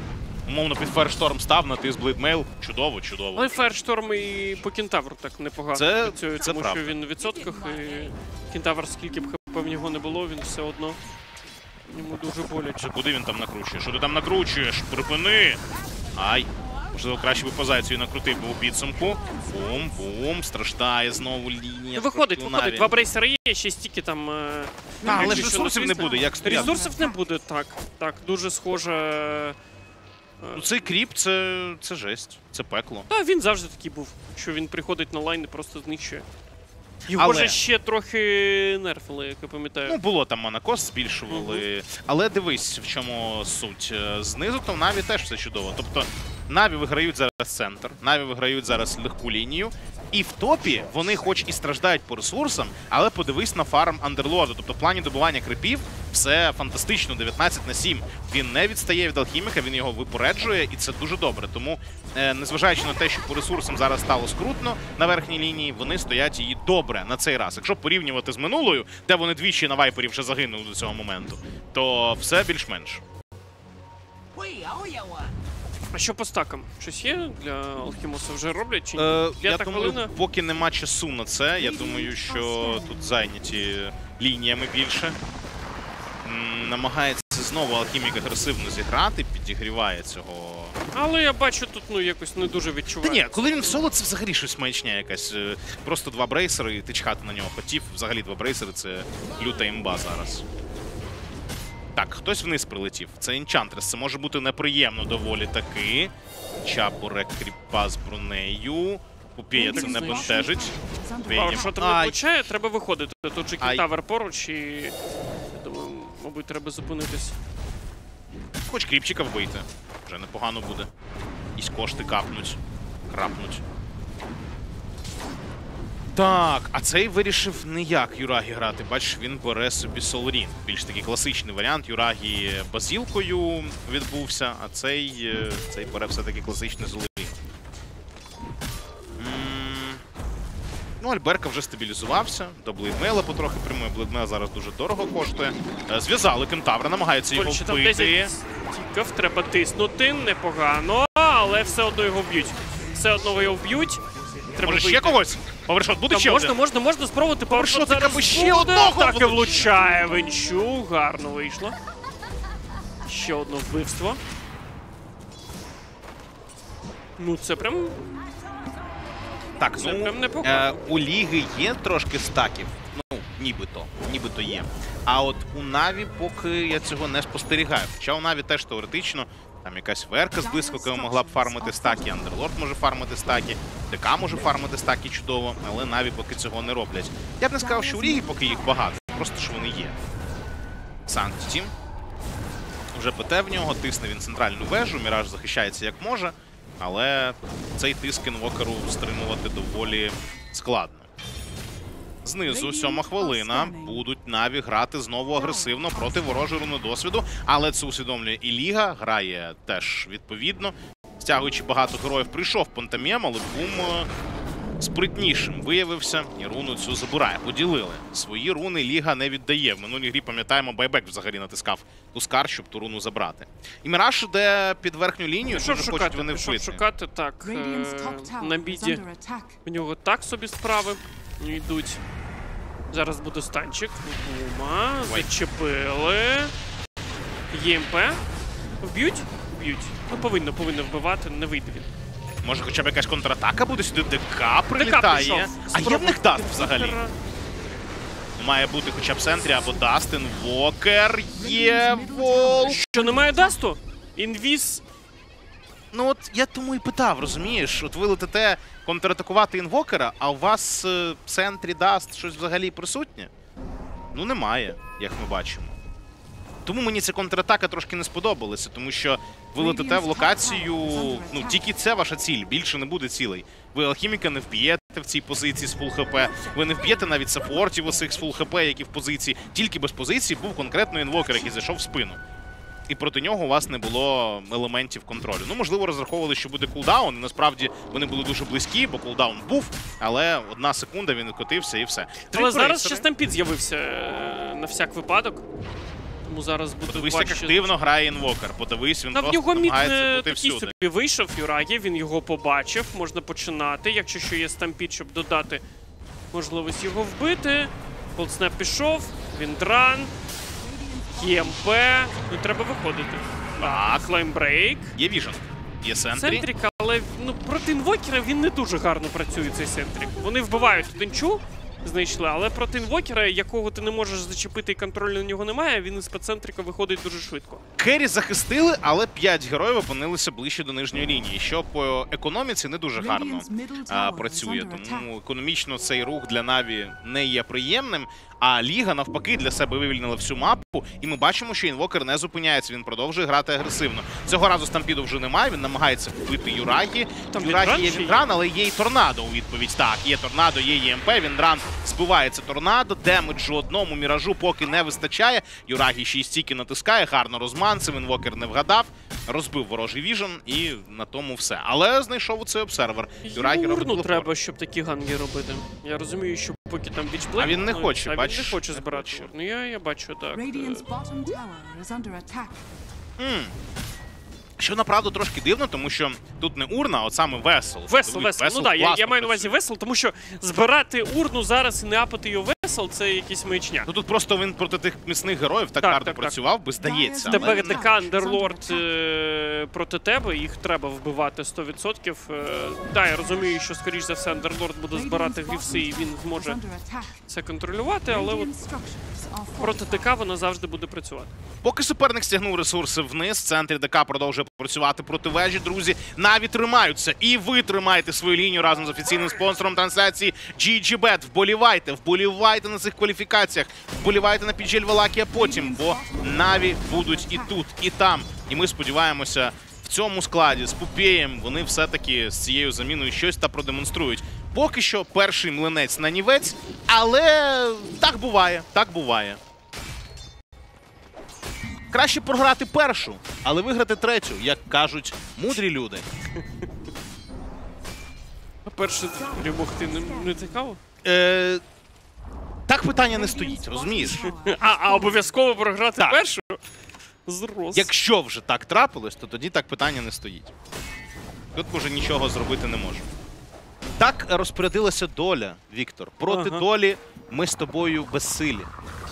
Умовно під Фаєршторм став, натис Блейдмейл. Чудово, чудово. Але Фаєршторм і по Кентавру так непогано Це- працює, це тому правда. що він у відсотках, і Кентавр, скільки б хп в нього не було, він все одно йому дуже боляче. Чи куди він там накручує? Що ти там накручуєш? Припини! Ай! Можливо, краще би позицію накрутив би у підсумку. Бум, бум, страждає знову лінія. Ну, виходить, проти виходить. Наві. Два брейсери є, ще стільки там... е, А, але ж якщо ресурсів не натисне. буде, як стояти. Ресурсів не буде, так. Так, дуже схоже. е, Ну, цей кріп це, це жесть, це пекло. Та він завжди такий був, що він приходить на лайн і просто знищує. Його Але- же ще трохи нерфили, як я пам'ятаю. Ну, було там монокос, збільшували. Але дивись, в чому суть. Е, Знизу то в Наві теж все чудово. Тобто Наві виграють зараз центр, Наві виграють зараз легку лінію. І в топі вони хоч і страждають по ресурсам, але подивись на фарм Андерлорда. Тобто в плані добування крипів все фантастично, дев'ятнадцять на сім. Він не відстає від алхіміка, він його випереджує, і це дуже добре. Тому, е, незважаючи на те, що по ресурсам зараз стало скрутно на верхній лінії, вони стоять її добре на цей раз. Якщо порівнювати з минулою, де вони двічі на вайпері вже загинули до цього моменту, то все більш-менш. А що по стакам? Щось є для Алхімоса вже роблять чи ні? Е, я П'ята думаю, хвилина. поки нема часу на це, я думаю, що тут зайняті лініями більше. М, Намагається знову Алхімік агресивно зіграти, підігріває цього. Але я бачу тут ну якось не дуже Та відчуваю. ні, коли він в соло, це взагалі щось маячня якась. Е, Просто два брейсери і ти чхати на нього хотів. Взагалі два брейсери це люта імба зараз. Так, хтось вниз прилетів. Це Енчантрес. Це може бути неприємно доволі таки. Чапурек кріпа з бронею. Попія це не бентежить. А, що там не Ай. влучає, треба виходити. Тут же Ай. Кентавр поруч і... Я думаю, мабуть, треба зупинитись. Хоч кріпчика вбийте. Вже непогано буде. Якісь кошти капнуть. Крапнуть. Так, а цей вирішив не як Юрагі грати. Бачиш, він бере собі Солрін. Більш такий класичний варіант. Юрагі базілкою відбувся, а цей, е, цей бере все-таки класичний Солрін. М, Ну, Альберка вже стабілізувався. До Блейдмейла потрохи прямує. Блейдмейл зараз дуже дорого коштує. Е, Зв'язали Кентавра, намагаються його Більше там вбити. десять тіків, треба тиснути, непогано, але все одно його вб'ють. Все одно його вб'ють. Треба Може ще вийти. когось? Повершот, буде Та ще можна, один? можна, можна спробувати. Повершот, Повершот зараз аби ще буде. одного Так і влучає. влучає в інчу. Гарно вийшло. Ще одне вбивство. Ну це прям... Так, Це ну, прям е, непогано. у Ліги є трошки стаків. Ну, нібито. Нібито є. А от у Наві поки я цього не спостерігаю. Хоча у Наві теж теоретично там якась верка з блискавкою могла б фармити стаки, Андерлорд може фармити стаки, ДК може фармити стаки чудово, але Наві поки цього не роблять. Я б не сказав, що у Ліги поки їх багато, просто що вони є. Санкті. Уже ПТ в нього, тисне він центральну вежу, Міраж захищається як може, але цей тиск інвокеру стримувати доволі складно. Знизу, сьома хвилина, будуть Наві грати знову агресивно проти ворожої руни досвіду, але це усвідомлює і Ліга, грає теж відповідно. Стягуючи багато героїв, прийшов Пантамєм, але Бум е, спритнішим виявився і руну цю забирає. Поділили. Свої руни Ліга не віддає. В минулій грі, пам'ятаємо, Байбек взагалі натискав Тускар, щоб ту руну забрати. І Міраж іде під верхню лінію, Пішов дуже шукати, хочуть вони пішов вбити. шукати, так. Radiant's top е, tower На is біді under attack. в нього так собі справи йдуть. Зараз буде станчик. Бума. Ой. Зачепили. ЄМП. Вб'ють? Вб'ють. Ну, повинно, повинно вбивати, не вийде він. Може, хоча б якась контратака буде сюди, ДК прилітає. прийшов. А є в Спробуй. них даст взагалі? Має бути хоча б в центрі або Дастин, Вокер, є Вол. Що, немає дасту? Інвіз. Ну от я тому і питав, розумієш? От ви летите контратакувати інвокера, а у вас е, в центрі Даст щось взагалі присутнє? Ну немає, як ми бачимо. Тому мені ця контратака трошки не сподобалася, тому що ви летите в локацію, ну тільки це ваша ціль, більше не буде цілей. Ви алхіміка не вб'єте в цій позиції з фул хп, ви не вб'єте навіть саппортів усіх з фул хп, які в позиції. Тільки без позиції був конкретно інвокер, який зайшов в спину. І проти нього у вас не було елементів контролю. Ну, можливо, розраховували, що буде кулдаун, і насправді вони були дуже близькі, бо кулдаун був, але одна секунда він відкотився і все. Три Але зараз трейсери. ще стампід з'явився е, на всяк випадок. Тому зараз буде Подивись, як важче. активно грає інвокер. Подивись, він Та в просто нього мід намагається е, бути такий всюди. собі вийшов Юрагі, він його побачив, можна починати, якщо що є стампід, щоб додати можливість його вбити. Колдснеп пішов, він дран, ЄМП, ну треба виходити. Так. Флеймбрейк. Є віжен. Є сентрі. Сентрік, але ну, проти інвокера він не дуже гарно працює, цей Сентрік. Вони вбивають Тенчу, знайшли, але проти інвокера, якого ти не можеш зачепити і контролю на нього немає, він із Пецентрика виходить дуже швидко. Керрі захистили, але п'ять героїв опинилися ближче до нижньої лінії, що по економіці не дуже гарно а, працює. Тому економічно цей рух для Наві не є приємним, а Ліга навпаки для себе вивільнила всю мапу, і ми бачимо, що інвокер не зупиняється, він продовжує грати агресивно. Цього разу стампіду вже немає, він намагається вбити Юрагі. Там Юрагі Віндран є ще є? Віндран, але є і Торнадо у відповідь. Так, є Торнадо, є ЄМП, Віндран збивається Торнадо, демеджу одному Міражу поки не вистачає. Юрагі ще й стільки натискає, гарно розманцев, інвокер не вгадав, розбив ворожий віжен і на тому все. Але знайшов у цей обсервер. Юрагі робить Урну телепорт. треба, щоб такі ганги робити. Я розумію, що поки там вічблейд... А він не хоче, а він бачиш? не хоче Не збирати хоче. урну. Я, я бачу, так. Radiant's bottom tower is under attack. М. Що направду трошки дивно, тому що тут не урна, а от саме весел. Весел, весел. Ну так, я, я класно маю на увазі працює. весел, тому що збирати урну зараз і не апати його весел, це якась маячня. Ну тут просто він проти тих міцних героїв так Так, гарно так, так. працював, би здається. Тепер але- Тепер так, така так. Андерлорд е, проти тебе, їх треба вбивати сто відсотків. Е, Так, я розумію, що, скоріш за все, Андерлорд буде збирати грівси, і він зможе це контролювати, але от проти ДК вона завжди буде працювати. Поки суперник стягнув ресурси вниз, в центрі ДК продовжує працювати проти вежі, друзі. Наві тримаються. І ви тримаєте свою лінію разом з офіційним спонсором трансляції джі джі бет. Вболівайте, вболівайте на цих кваліфікаціях, вболівайте на Піджель Валакія потім, бо Наві будуть і тут, і там. І ми сподіваємося, в цьому складі з Пупеєм вони все-таки з цією заміною щось та продемонструють. Поки що перший млинець на нівець, але так буває, так буває. Краще програти першу, але виграти третю, як кажуть мудрі люди. А перше перемогти не, не цікаво? Е, так питання не стоїть, розумієш? А, а обов'язково програти Так. першу? Зрос. Якщо вже так трапилось, то тоді так питання не стоїть. Тут може нічого зробити не може. Так розпорядилася доля, Віктор. Проти Ага. долі ми з тобою безсилі.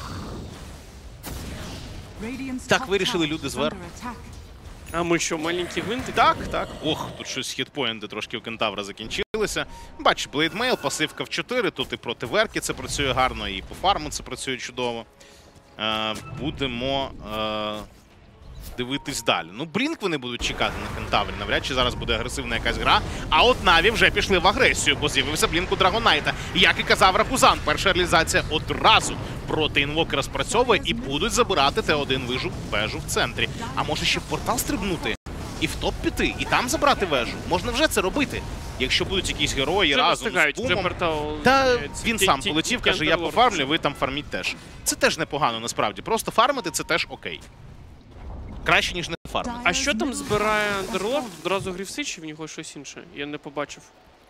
Так вирішили люди зверху. А ми що, маленькі гвинтики? Так, так. Ох, тут щось хітпоінти трошки у Кентавра закінчилися. Бач, Блейдмейл, пасивка в чотири, тут і проти Верки це працює гарно, і по фарму це працює чудово. Е, будемо е, дивитись далі. Ну, Блінк вони будуть чекати на Кентаврі. Навряд чи зараз буде агресивна якась гра. А от Наві вже пішли в агресію, бо з'явився Блінк у Драгонайта. І як і казав Ракузан, перша реалізація одразу проти інвокера спрацьовує і будуть забирати Т один вижу, вежу в центрі. А може ще в портал стрибнути? І в топ піти, і там забрати вежу. Можна вже це робити. Якщо будуть якісь герої Вже разом з встигають, вже Бумом. портал... Та з'являється. він Ті- сам ті- полетів, тільки каже, я Андерлорд пофармлю, пішов. ви там фарміть теж. Це теж непогано, насправді. Просто фармити це теж окей. Краще, ніж не фармити. А що там збирає Андерлорд? Одразу грівси чи в нього щось інше? Я не побачив.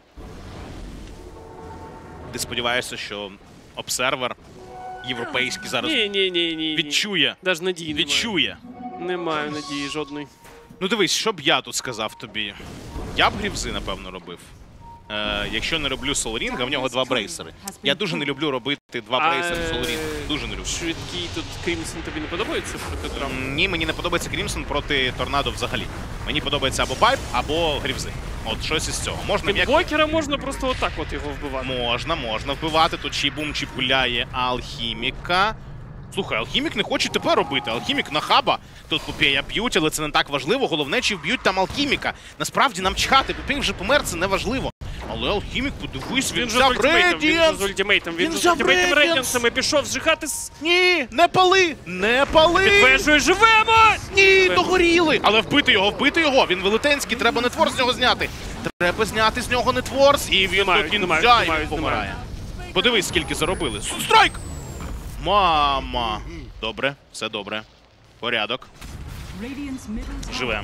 Ти сподіваєшся, що обсервер європейський зараз Ні, ні, ні, ні. відчує. Даже надії немає. Відчує. Немає надії жодної. Ну дивись, що б я тут сказав тобі? Я б грівзи, напевно, робив. Е, якщо не роблю Солрінга, в нього два брейсери. Я дуже не люблю робити два А, брейсери е, Солрінга. Дуже не люблю. Швидкий тут Крімсон тобі не подобається проти Трампа? М, Ні, мені не подобається Крімсон проти Торнадо взагалі. Мені подобається або Пайп, або Грівзи. От щось із цього. Можна м'як... Інвокера можна просто отак от його вбивати. Можна, можна вбивати. Тут ще й бум чіпуляє Алхіміка. Слухай, Алхімік не хоче тепер робити. Алхімік на хаба. Тут Пупея б'ють, але це не так важливо. Головне, чи вб'ють там Алхіміка. Насправді нам чхати. Пупей вже помер, це не важливо. Але Алхімік, подивись, він, Він же з взяв ультимейтом, він же з Радіанс! ультимейтом, він Він же з взяв ультимейтом Радіанс! Радіансом і пішов зжигати з Ні, не пали! Не пали! вежею. Живемо! Ні, догоріли! Але вбити його, вбити його! Він велетенський, треба нетворс з нього зняти. Треба зняти з нього нетворс, і він Знімають, до кінця знімають, і знімають, помирає. Подивись, скільки заробили. Страйк! Мама! Добре, все добре. Порядок. Живем.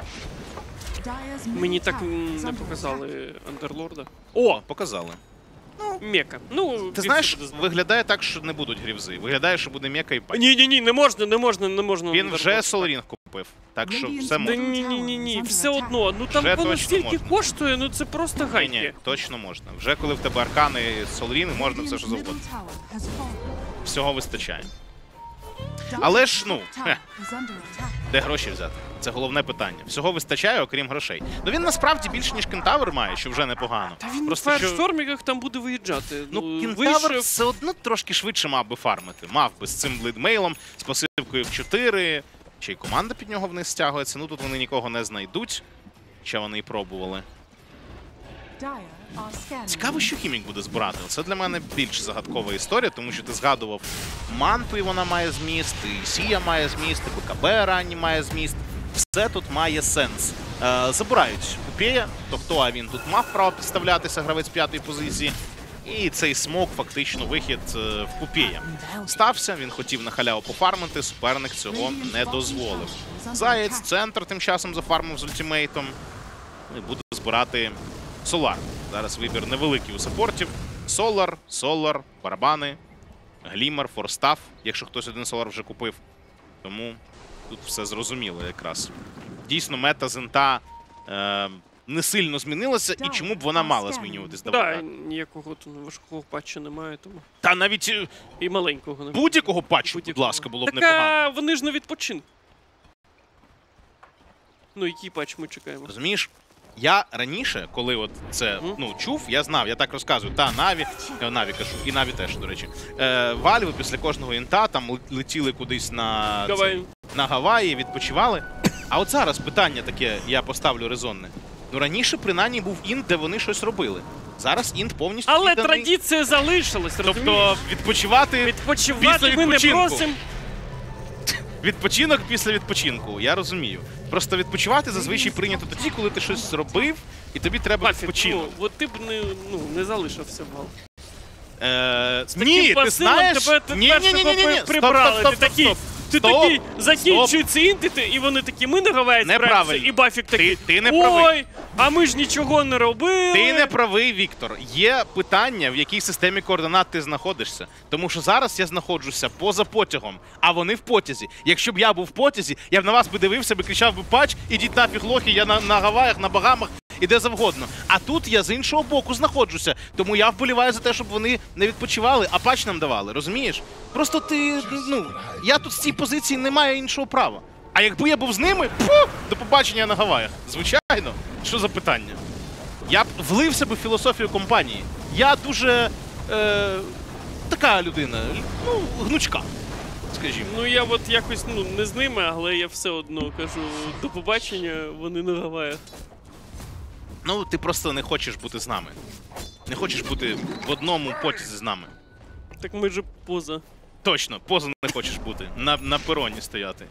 Мені так м, не показали Андерлорда. О, показали. Мека. Ну, Ти Грівси знаєш, буде знати. виглядає так, що не будуть грівзи. Виглядає, що буде Мека і Патч. Ні-ні-ні, не можна, не можна, не можна. Він вже дарувати. Солрінг купив, так що все Та можна. ні-ні-ні, все одно. Ну там Вже воно точно стільки можна. коштує, ну це просто Ні, гайки. ні, точно можна. Вже коли в тебе аркани і Солрінг, можна все, що завгодно. Всього вистачає. Але ж, ну, хе. Де гроші взяти? Це головне питання. Всього вистачає, окрім грошей. Ну він насправді більше, ніж Кентавр має, що вже непогано. Та він Просто в що- фаєршторміках там буде виїжджати. Ну, Кентавр вийшов. все одно трошки швидше мав би фармити. Мав би з цим блейдмейлом, з пасивкою в чотири. Чи й команда під нього вниз стягується. Ну тут вони нікого не знайдуть. Ще вони і пробували. Цікаво, що Хімік буде збирати. Це для мене більш загадкова історія, тому що ти згадував Манту, і вона має зміст, і Сія має зміст, і БКБ ранній має зміст. Все тут має сенс. Е, забирають Пупея, тобто а він тут мав право підставлятися, гравець п'ятої позиції. І цей смок, фактично, вихід е, в Пупея. Стався, він хотів на халяву пофармити, суперник цього не дозволив. Заєць, центр тим часом зафармив з ультимейтом. І буде збирати Солар. Зараз вибір невеликий у саппортів. Солар, Солар, барабани, Глімер, Форстаф, якщо хтось один Солар вже купив. Тому тут все зрозуміло якраз. Дійсно, мета Зента е, не сильно змінилася, і чому б вона мала змінюватись? Так, Давай да, так. ніякого тут важкого патчу немає, тому. Та навіть е, І маленького немає. будь-якого патчу, будь Будь-якого. ласка, було б так, непогано. а вони ж на відпочинку. Ну, який патч ми чекаємо? Розумієш? Я раніше, коли от це ну, чув, я знав, я так розказую, та Наві, е, Наві кажу, і Наві теж, до речі. Е, Вальви після кожного інта там летіли кудись на, Гаваї. цей, на Гаваї, відпочивали. А от зараз питання таке, я поставлю резонне. Ну раніше принаймні був інт, де вони щось робили. Зараз інт повністю Але відданий. традиція залишилась, розумієш? Тобто відпочивати Відпочивати після ми не відпочинку. просимо. Відпочинок після відпочинку, я розумію. Просто відпочивати зазвичай прийнято тоді, коли ти щось зробив, і тобі треба Баффет, відпочинок. ну, от ти б не, ну, не залишився в гал. Е, таким ні, ти посилом знаєш... тебе ти ні, першого ні, ні, ні, ні. при- прибрали. Стоп, Ти стоп, такий, стоп, ти стоп. такий, Стоп. закінчується інтити, і вони такі, ми не Гаваї Неправильно. збираємося, і Бафік такий, Ти- ти не правий. ой, а ми ж нічого не робили. Ти не правий, Віктор. Є питання, в якій системі координат ти знаходишся. Тому що зараз я знаходжуся поза потягом, а вони в потязі. Якщо б я був в потязі, я б на вас би дивився, би кричав би патч, ідіть нафіг лохи, я на, на Гаваях, на Багамах, і де завгодно. А тут я з іншого боку знаходжуся. Тому я вболіваю за те, щоб вони не відпочивали, а патч нам давали, розумієш? Просто ти, ну, я тут з цій позиції не маю іншого права. А якби я був з ними, фу, до побачення на Гаваях. Звичайно, що за питання? Я б влився би в філософію компанії. Я дуже е, така людина, ну, гнучка, скажімо. Ну я от якось, ну, не з ними, але я все одно кажу, до побачення, вони на Гаваях. Ну, ти просто не хочеш бути з нами. Не хочеш бути в одному потязі з нами. Так ми ж поза. Точно, поза не хочеш бути. На, на пероні стояти.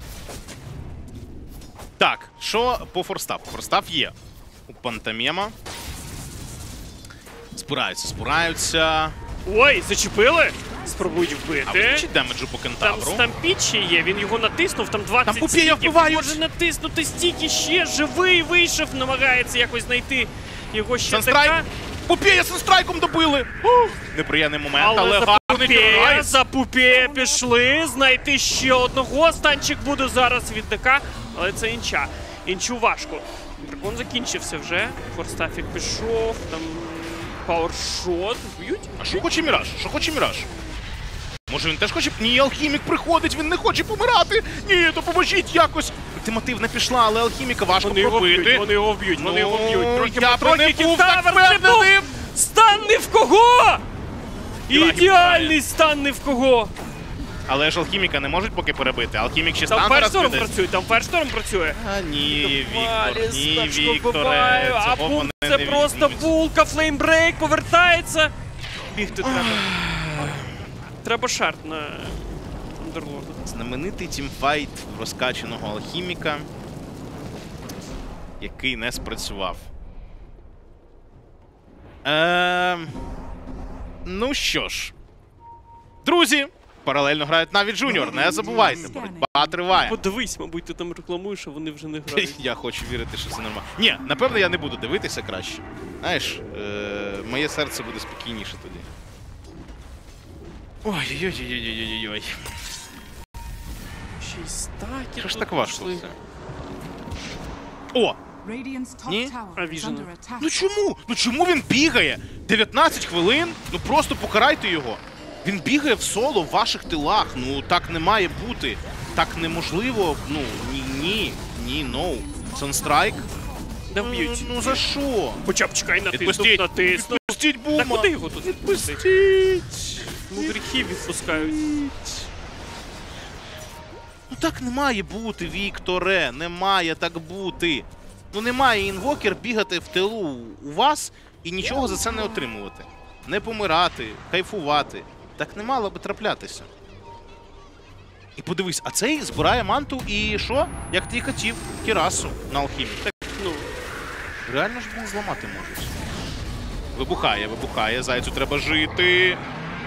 Так, що по форстафу? Форстаф є. У Пантомема. Спираються, спираються. Ой, зачепили? Спробують А вбити. вистачить демеджу по Там кентавру? стампід ще є, він його натиснув, там двадцять Там Пупія стіків. вбивають! Може натиснути стільки ще, живий вийшов, намагається якось знайти його ще Санстрайк! така. Пупія санстрайком добили! Ух, неприємний момент, але, Але за гарний Пупея, терорайз. за Пупея пішли, знайти ще одного. Станчик буде зараз від ДК, але це інча. Інчу важко. Дракон закінчився вже, Форстафік пішов, там пауершот, вб'ють? А що хоче Міраж? Що хоче Міраж? Може він теж хоче? Ні, алхімік приходить, він не хоче помирати! Ні, допоможіть якось! Ультиматив не пішла, але алхіміка важко Вони його пробити. вб'ють, вони його вб'ють, вони його Ну, вб'ють. Трохи я б не трохи був так кентавр впевнений. стрибнув! Стан ні в кого! Івагів Ідеальний стан ні в кого! Але ж алхіміка не можуть поки перебити. Алхімік ще Там стан зараз фершторм піде. працює, там фершторм працює. А ні, Віктор, Валіс, ні, так що Вікторе, буває. А цього пул вони це не просто візьмуть. булка, флеймбрейк, повертається. Бігти треба. Треба шарт на Андерлорда. Знаменитий тімфайт розкачаного алхіміка, який не спрацював. Ем... Ну що ж. Друзі, паралельно грають навіть Джуніор. Не забувайте, боротьба триває. Подивись, мабуть, ти там рекламуєш, а вони вже не грають. Я хочу вірити, що це нормально. Ні, напевно, я не буду дивитися краще. Знаєш, е моє серце буде спокійніше тоді. Ой-ой-ой-ой-ой-ой-ой. Ще й стаки Що ж тут так важко пішли. все? О! Radiant's top Ні? tower А is Vision? under attack. Ну чому? Ну чому він бігає? дев'ятнадцять хвилин? Ну просто покарайте його. Він бігає в соло в ваших тилах. Ну так не має бути. Так неможливо. Ну ні, ні, ні, ноу. Санстрайк? Да Ну, вб'ють. ну за що? Хоча б чекай, натиснув, Відпустіть! натиснув. Відпустіть Та бума! куди його тут відпустити? Відпустіть! Ну, гріхи відпускають. Ну так не має бути, Вікторе. Не має так бути. Ну не має інвокер бігати в тилу у вас і нічого за це не отримувати. Не помирати, кайфувати. Так не мало би траплятися. І подивись, а цей збирає манту і що? Як ти й хотів, Кірасу на алхімії. Так, Ну, реально ж він зламати можуть. Вибухає, вибухає, зайцю треба жити.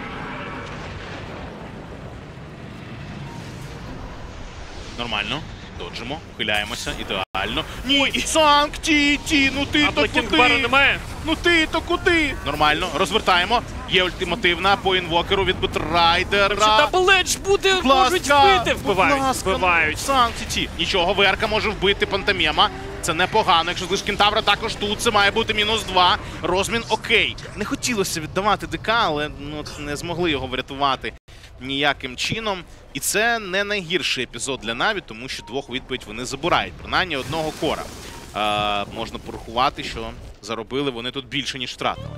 Нормально. Доджимо, ухиляємося, ідеально. Ні, Санкті, ті, ну ти а то Блекінгбара куди? немає? Ну ти то куди? Нормально, розвертаємо. Є ультимативна по інвокеру від Чи Бетрайдера. дабледж буде, Будь можуть ласка, вбити? будь Вбивають, ласка, вбивають. Санкті ті. Нічого, ВРК може вбити Пантомема. Це непогано. Якщо злиш Кентавра також тут, це має бути мінус два. Розмін окей. Не хотілося віддавати ДК, але ну, не змогли його врятувати ніяким чином. І це не найгірший епізод для Наві, тому що двох відповідь вони забирають. Принаймні одного кора. Е, можна порахувати, що заробили вони тут більше, ніж втратили.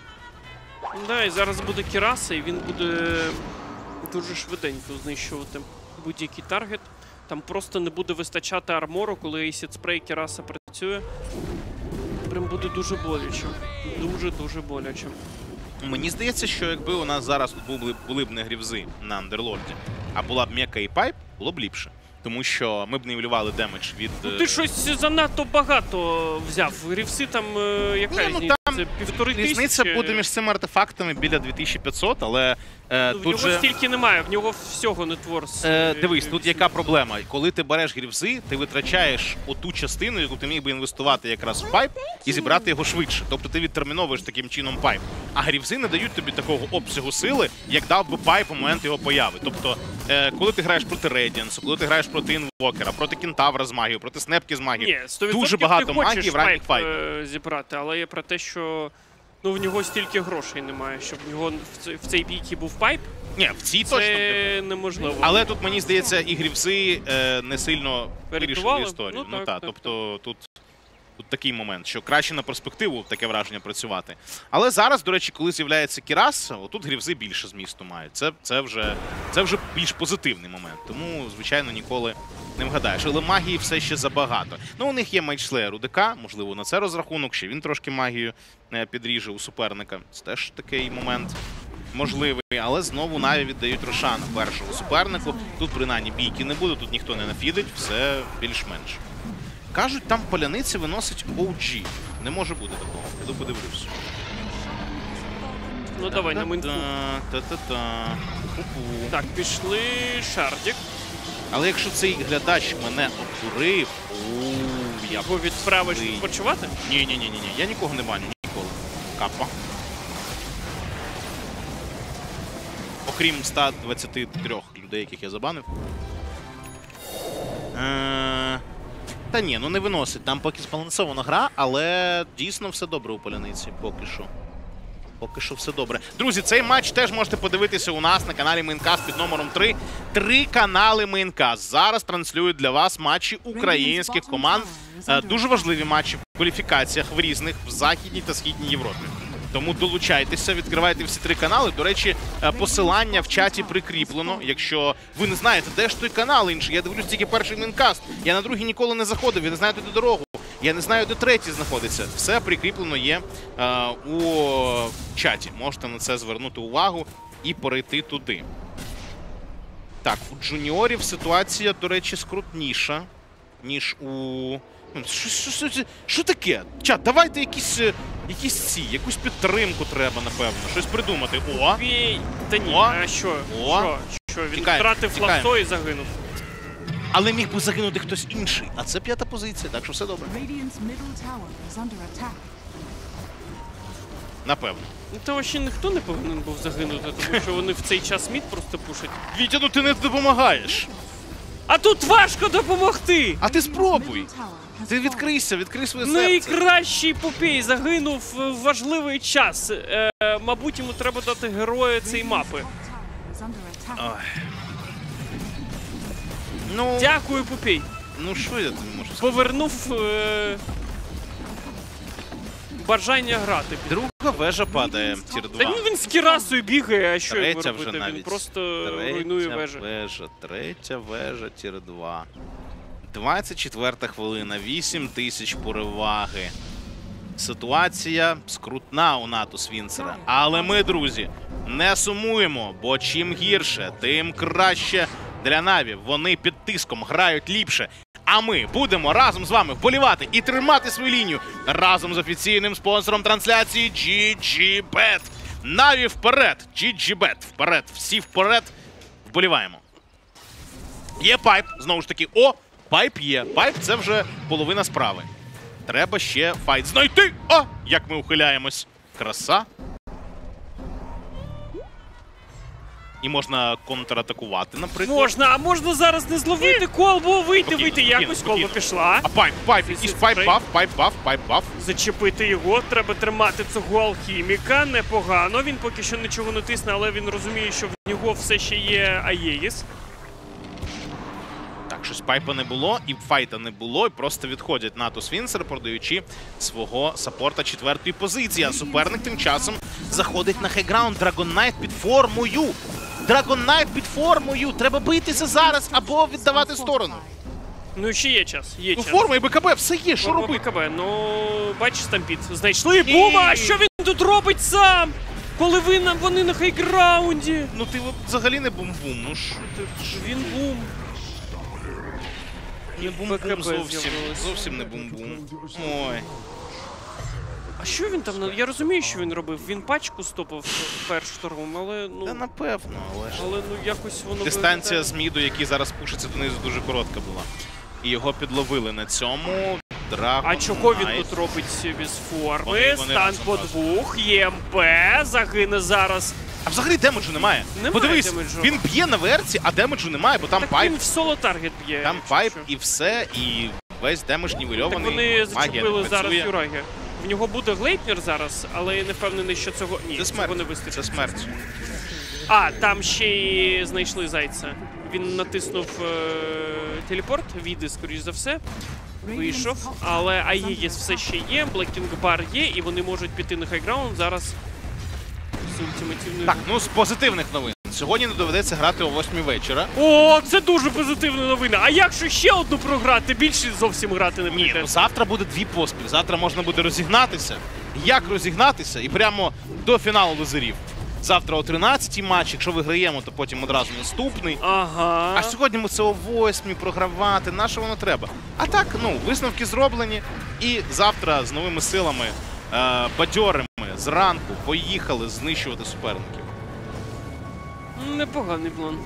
Да, і зараз буде Кіраса, і він буде дуже швиденько знищувати будь-який таргет. Там просто не буде вистачати армору, коли Acid Spray Кіраса працює. Прям буде дуже боляче. Дуже-дуже боляче. Мені здається, що якби у нас зараз тут були, були б не грівзи на Андерлорді, а була б Мека і Пайп, було б ліпше. Тому що ми б нівелювали демедж від... Ну ти щось занадто багато взяв. Грівси там е, яка Ні, ну, різниця? там Це півтори тисячі. Різниця буде між цими артефактами біля дві тисячі п'ятсот, але е, Ну, в тут нього же... стільки немає, в нього всього нетворс. Е, дивись, тут яка проблема. Коли ти береш грівзи, ти витрачаєш оту частину, яку ти міг би інвестувати якраз в пайп і зібрати його швидше. Тобто ти відтерміновуєш таким чином пайп. А грівзи не дають тобі такого обсягу сили, як дав би пайп у момент його появи. Тобто, е, коли ти граєш проти Редіансу, коли ти граєш проти інвокера, проти Кентавра з магією, проти Снепки з магією, Ні, сто відсотків дуже багато ти магії хочеш в ранніх пайп, файтах. е, зібрати, але є про те, що ну, в нього стільки грошей немає, щоб в нього в, цей, в цей бійці був пайп, Ні, в цій точно. це неможливо. Але тут, мені здається, і грівзи е, не сильно Врятували? вирішили історію. Ну, Ну, так, та, так, тобто тут, тут такий момент, що краще на перспективу таке враження працювати. Але зараз, до речі, коли з'являється Кірас, отут грівзи більше змісту мають. Це, це, вже, це вже більш позитивний момент. Тому, звичайно, ніколи не вгадаєш. Але магії все ще забагато. Ну, у них є Мейджслеєр у ДК, можливо, на це розрахунок, ще він трошки магію е, підріже у суперника. Це теж такий момент можливий, але знову Наві віддають Рошана першому супернику. Тут принаймні бійки не буде, тут ніхто не нафідить, все більш-менш. Кажуть, там паляниці виносить о джі. Не може бути такого. Піду подивлюсь. Ну давай на минку. Та-та-та. Ху-ху. Так, пішли Шардік. Але якщо цей глядач мене обдурив, оу, я Його відправиш злий. відпочивати? Ні-ні-ні, я нікого не баню, ніколи. Капа. Окрім ста двадцяти трьох людей, яких я забанив. Е, Та ні, ну не виносить. Там поки збалансована гра, але дійсно все добре у Поляниці, поки що. Поки що все добре. Друзі, цей матч теж можете подивитися у нас на каналі Мейнкаст під номером три. Три канали Мейнкаст зараз транслюють для вас матчі українських команд. Е, Дуже важливі матчі в кваліфікаціях в різних, в Західній та Східній Європі. Тому долучайтеся, відкривайте всі три канали. До речі, е, посилання в чаті прикріплено. Якщо ви не знаєте, де ж той канал інший, я дивлюсь тільки перший Мейнкаст. Я на другий ніколи не заходив, я не знаю, де дорогу. Я не знаю, де третій знаходиться. Все прикріплено є е, у чаті. Можете на це звернути увагу і перейти туди. Так, у джуніорів ситуація, до речі, скрутніша, ніж у... Що, що, що, що, що таке? Чат, давайте якісь, е, якісь ці, якусь підтримку треба, напевно. Щось придумати. О! Бій! Та ні, О! а що? О! Що? нічого. Він Тікаємо, втратив тікаємо. ласо і загинув. Але міг би загинути хтось інший. А це п'ята позиція, так що все добре. Radiant's middle tower is under attack. Напевно. Ну, та ще ніхто не повинен був загинути, тому що вони в цей час мід просто пушать. Вітя, ну ти не допомагаєш. А тут важко допомогти! А ти спробуй. Middle tower has Ти fallen. відкрийся, відкрий своє серце. Найкращий Попей загинув в важливий час. Е, мабуть, йому треба дати героя цієї мапи. Top tower is under attack. Ой. Ну, Дякую, Попей. ну що я тобі можу сказати? Повернув е, бажання грати. Друга вежа падає, тір Та два. ні, він з Кірасою бігає, а що йому Третя вже робити? Він навіть. просто Третя руйнує вежу. вежа, третя вежа, тір два. двадцять четверта хвилина, вісім тисяч переваги. Ситуація скрутна у Натус Вінцера. Але ми, друзі, не сумуємо, бо чим гірше, тим краще для Наві. Вони під тиском грають ліпше. А ми будемо разом з вами вболівати і тримати свою лінію разом з офіційним спонсором трансляції джі джі бет. Наві вперед! джі джі бет вперед! Всі вперед! Вболіваємо. Є пайп, знову ж таки. О, пайп є. Пайп — це вже половина справи. Треба ще файт знайти. О, як ми ухиляємось. Краса. І можна контратакувати, наприклад. Можна, а можна зараз не зловити колбу, вийти, Спокійно, вийти. спокійно, Якось колба спокійно. пішла. А пайп, пайп, якийсь Фізит пайп спрей. баф, пайп баф, пайп баф. Зачепити його, треба тримати цього алхіміка, непогано. Він поки що нічого не тисне, але він розуміє, що в нього все ще є Аєїс. Так, щось пайпа не було, і файта не було, і просто відходять Натус Вінцер, продаючи свого саппорта четвертої позиції. А суперник тим часом заходить на хайграунд. Dragon Knight під формою. Dragon Knight під формою. Треба битися зараз або віддавати сторону. Ну, ще є час, є Ну, час. форма і БКБ, все є, що Форма робити? БКБ. Ну, бачиш, Стампід. Знайшли бума! А що він тут робить сам? Коли ви на, вони на хайграунді? Ну ти от взагалі не бум-бум, ну що ти? Він бум. Не бум-бум БКБ зовсім, з'явилось. зовсім не бум-бум. Ой. А що він там? на- Я розумію, що він робив. Він пачку стопав перш штурмом, але Та ну. напевно, але ж. Але ну якось воно Дистанція виглядає. з міду, який зараз пушиться донизу, дуже коротка була. І його підловили на цьому. Dragon А чого він Knight. тут робить без форми? Вони- вони Стан разом, по разом. двох, ЄМП загине зараз. А взагалі демеджу немає. Немає Подивись, демеджу. він б'є на верці, а демеджу немає, бо там Так пайп. він в соло-таргет б'є. Там якщо пайп що. і все, і весь демедж Так нівельований. вони Магія зачепили не зараз працює. Юраги. В нього буде Глейпнер зараз, але я не впевнений, що цього. Ні, Це цього не смерть. вистачить. Це смерть. А, там ще й знайшли зайця. Він натиснув е- телепорт, віди, скоріш за все. Вийшов, але Аєєс все ще є, Блекінг Бар є, і вони можуть піти на хайграунд зараз з ультимативною. Так, ну з позитивних новин. Сьогодні не доведеться грати о восьмій вечора. О, це дуже позитивна новина. А якщо ще одну програти, більше зовсім грати не Ні, прийде. ну завтра буде дві поспіль. Завтра можна буде розігнатися. Як розігнатися? І прямо до фіналу лазерів. Завтра о тринадцятій матч. Якщо виграємо, то потім одразу наступний. Ага. А сьогодні ми це о восьмій програвати. На що воно треба? А так, ну, висновки зроблені. І завтра з новими силами, е, бадьорими, зранку поїхали знищувати суперників. Непоганий план.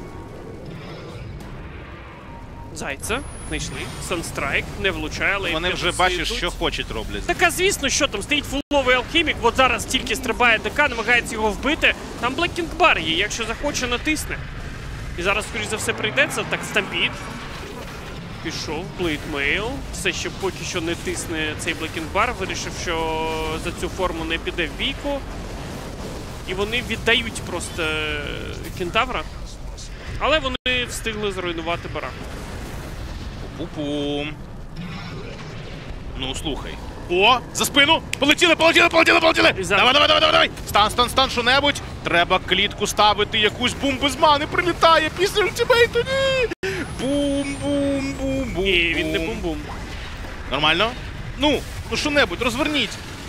Зайця знайшли. Санстрайк не влучає, але Вони як вже все бачиш, йдуть. що хочуть роблять. Так, а звісно, що там стоїть фуловий алхімік, от зараз тільки стрибає ДК, намагається його вбити. Там Блекінг Бар є, якщо захоче, натисне. І зараз, скоріш за все, прийдеться. Так, Стампід. Пішов, Блейдмейл. Все ще поки що не тисне цей Блекінг Бар. Вирішив, що за цю форму не піде в бійку. І вони віддають просто кентавра. Але вони встигли зруйнувати бара. Пу-пу. Ну, слухай. О, за спину! Полетіли, полетіли, полетіли, полетіли! І за- Давай, давай, давай, давай, давай! Стан, стан, стан, що-небудь! Треба клітку ставити, якусь бум без мани прилітає після ультимейту, ні! Бум, бум, бум, бум. Ні, він не бум-бум. Нормально? Ну, ну що-небудь, розверніть!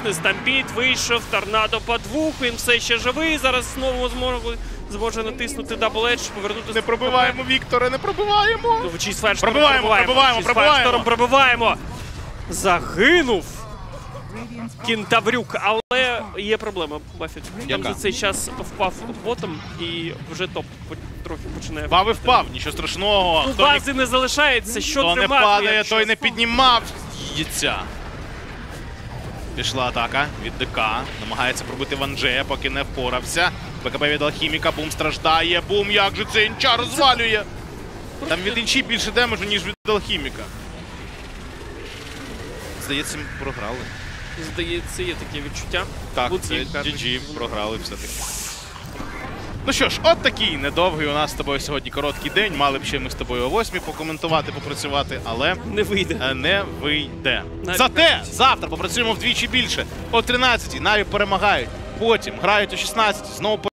тисне Стампід, вийшов, торнадо по двох, він все ще живий, зараз знову зможе, зможе натиснути Double Edge, повернути... Не пробиваємо, Вікторе, не пробиваємо. Ну, Чіз Фаєршторм Пробиваємо, пробиваємо, Чіз пробиваємо. Фаєршторм пробиваємо. Загинув Radiant's Кінтаврюк, але є проблема, Баффет. Там Яка? за цей час впав ботом і вже топ по- трохи починає. Впав і впав, нічого страшного. Ну, Хто ні- бази не залишається, що Хто не тримати, падає, якщо- той не піднімав яйця. Пішла атака від ДК. Намагається пробити Ванжея, поки не впорався. БКБ від Алхіміка, Бум страждає. Бум, як же це інча розвалює. Там від інчі більше демеджу, ніж від Алхіміка. Здається, ми програли. Здається, є таке відчуття. Так, Будь це їм кажуть. джі джі, програли все-таки. Ну що ж, от такий недовгий у нас з тобою сьогодні короткий день. Мали б ще ми з тобою о восьмій покоментувати, попрацювати, але Не вийде. е, не вийде. Навіть Зате кажуть. завтра попрацюємо вдвічі більше. О тринадцятій Наві перемагають. Потім грають о шістнадцятій, знову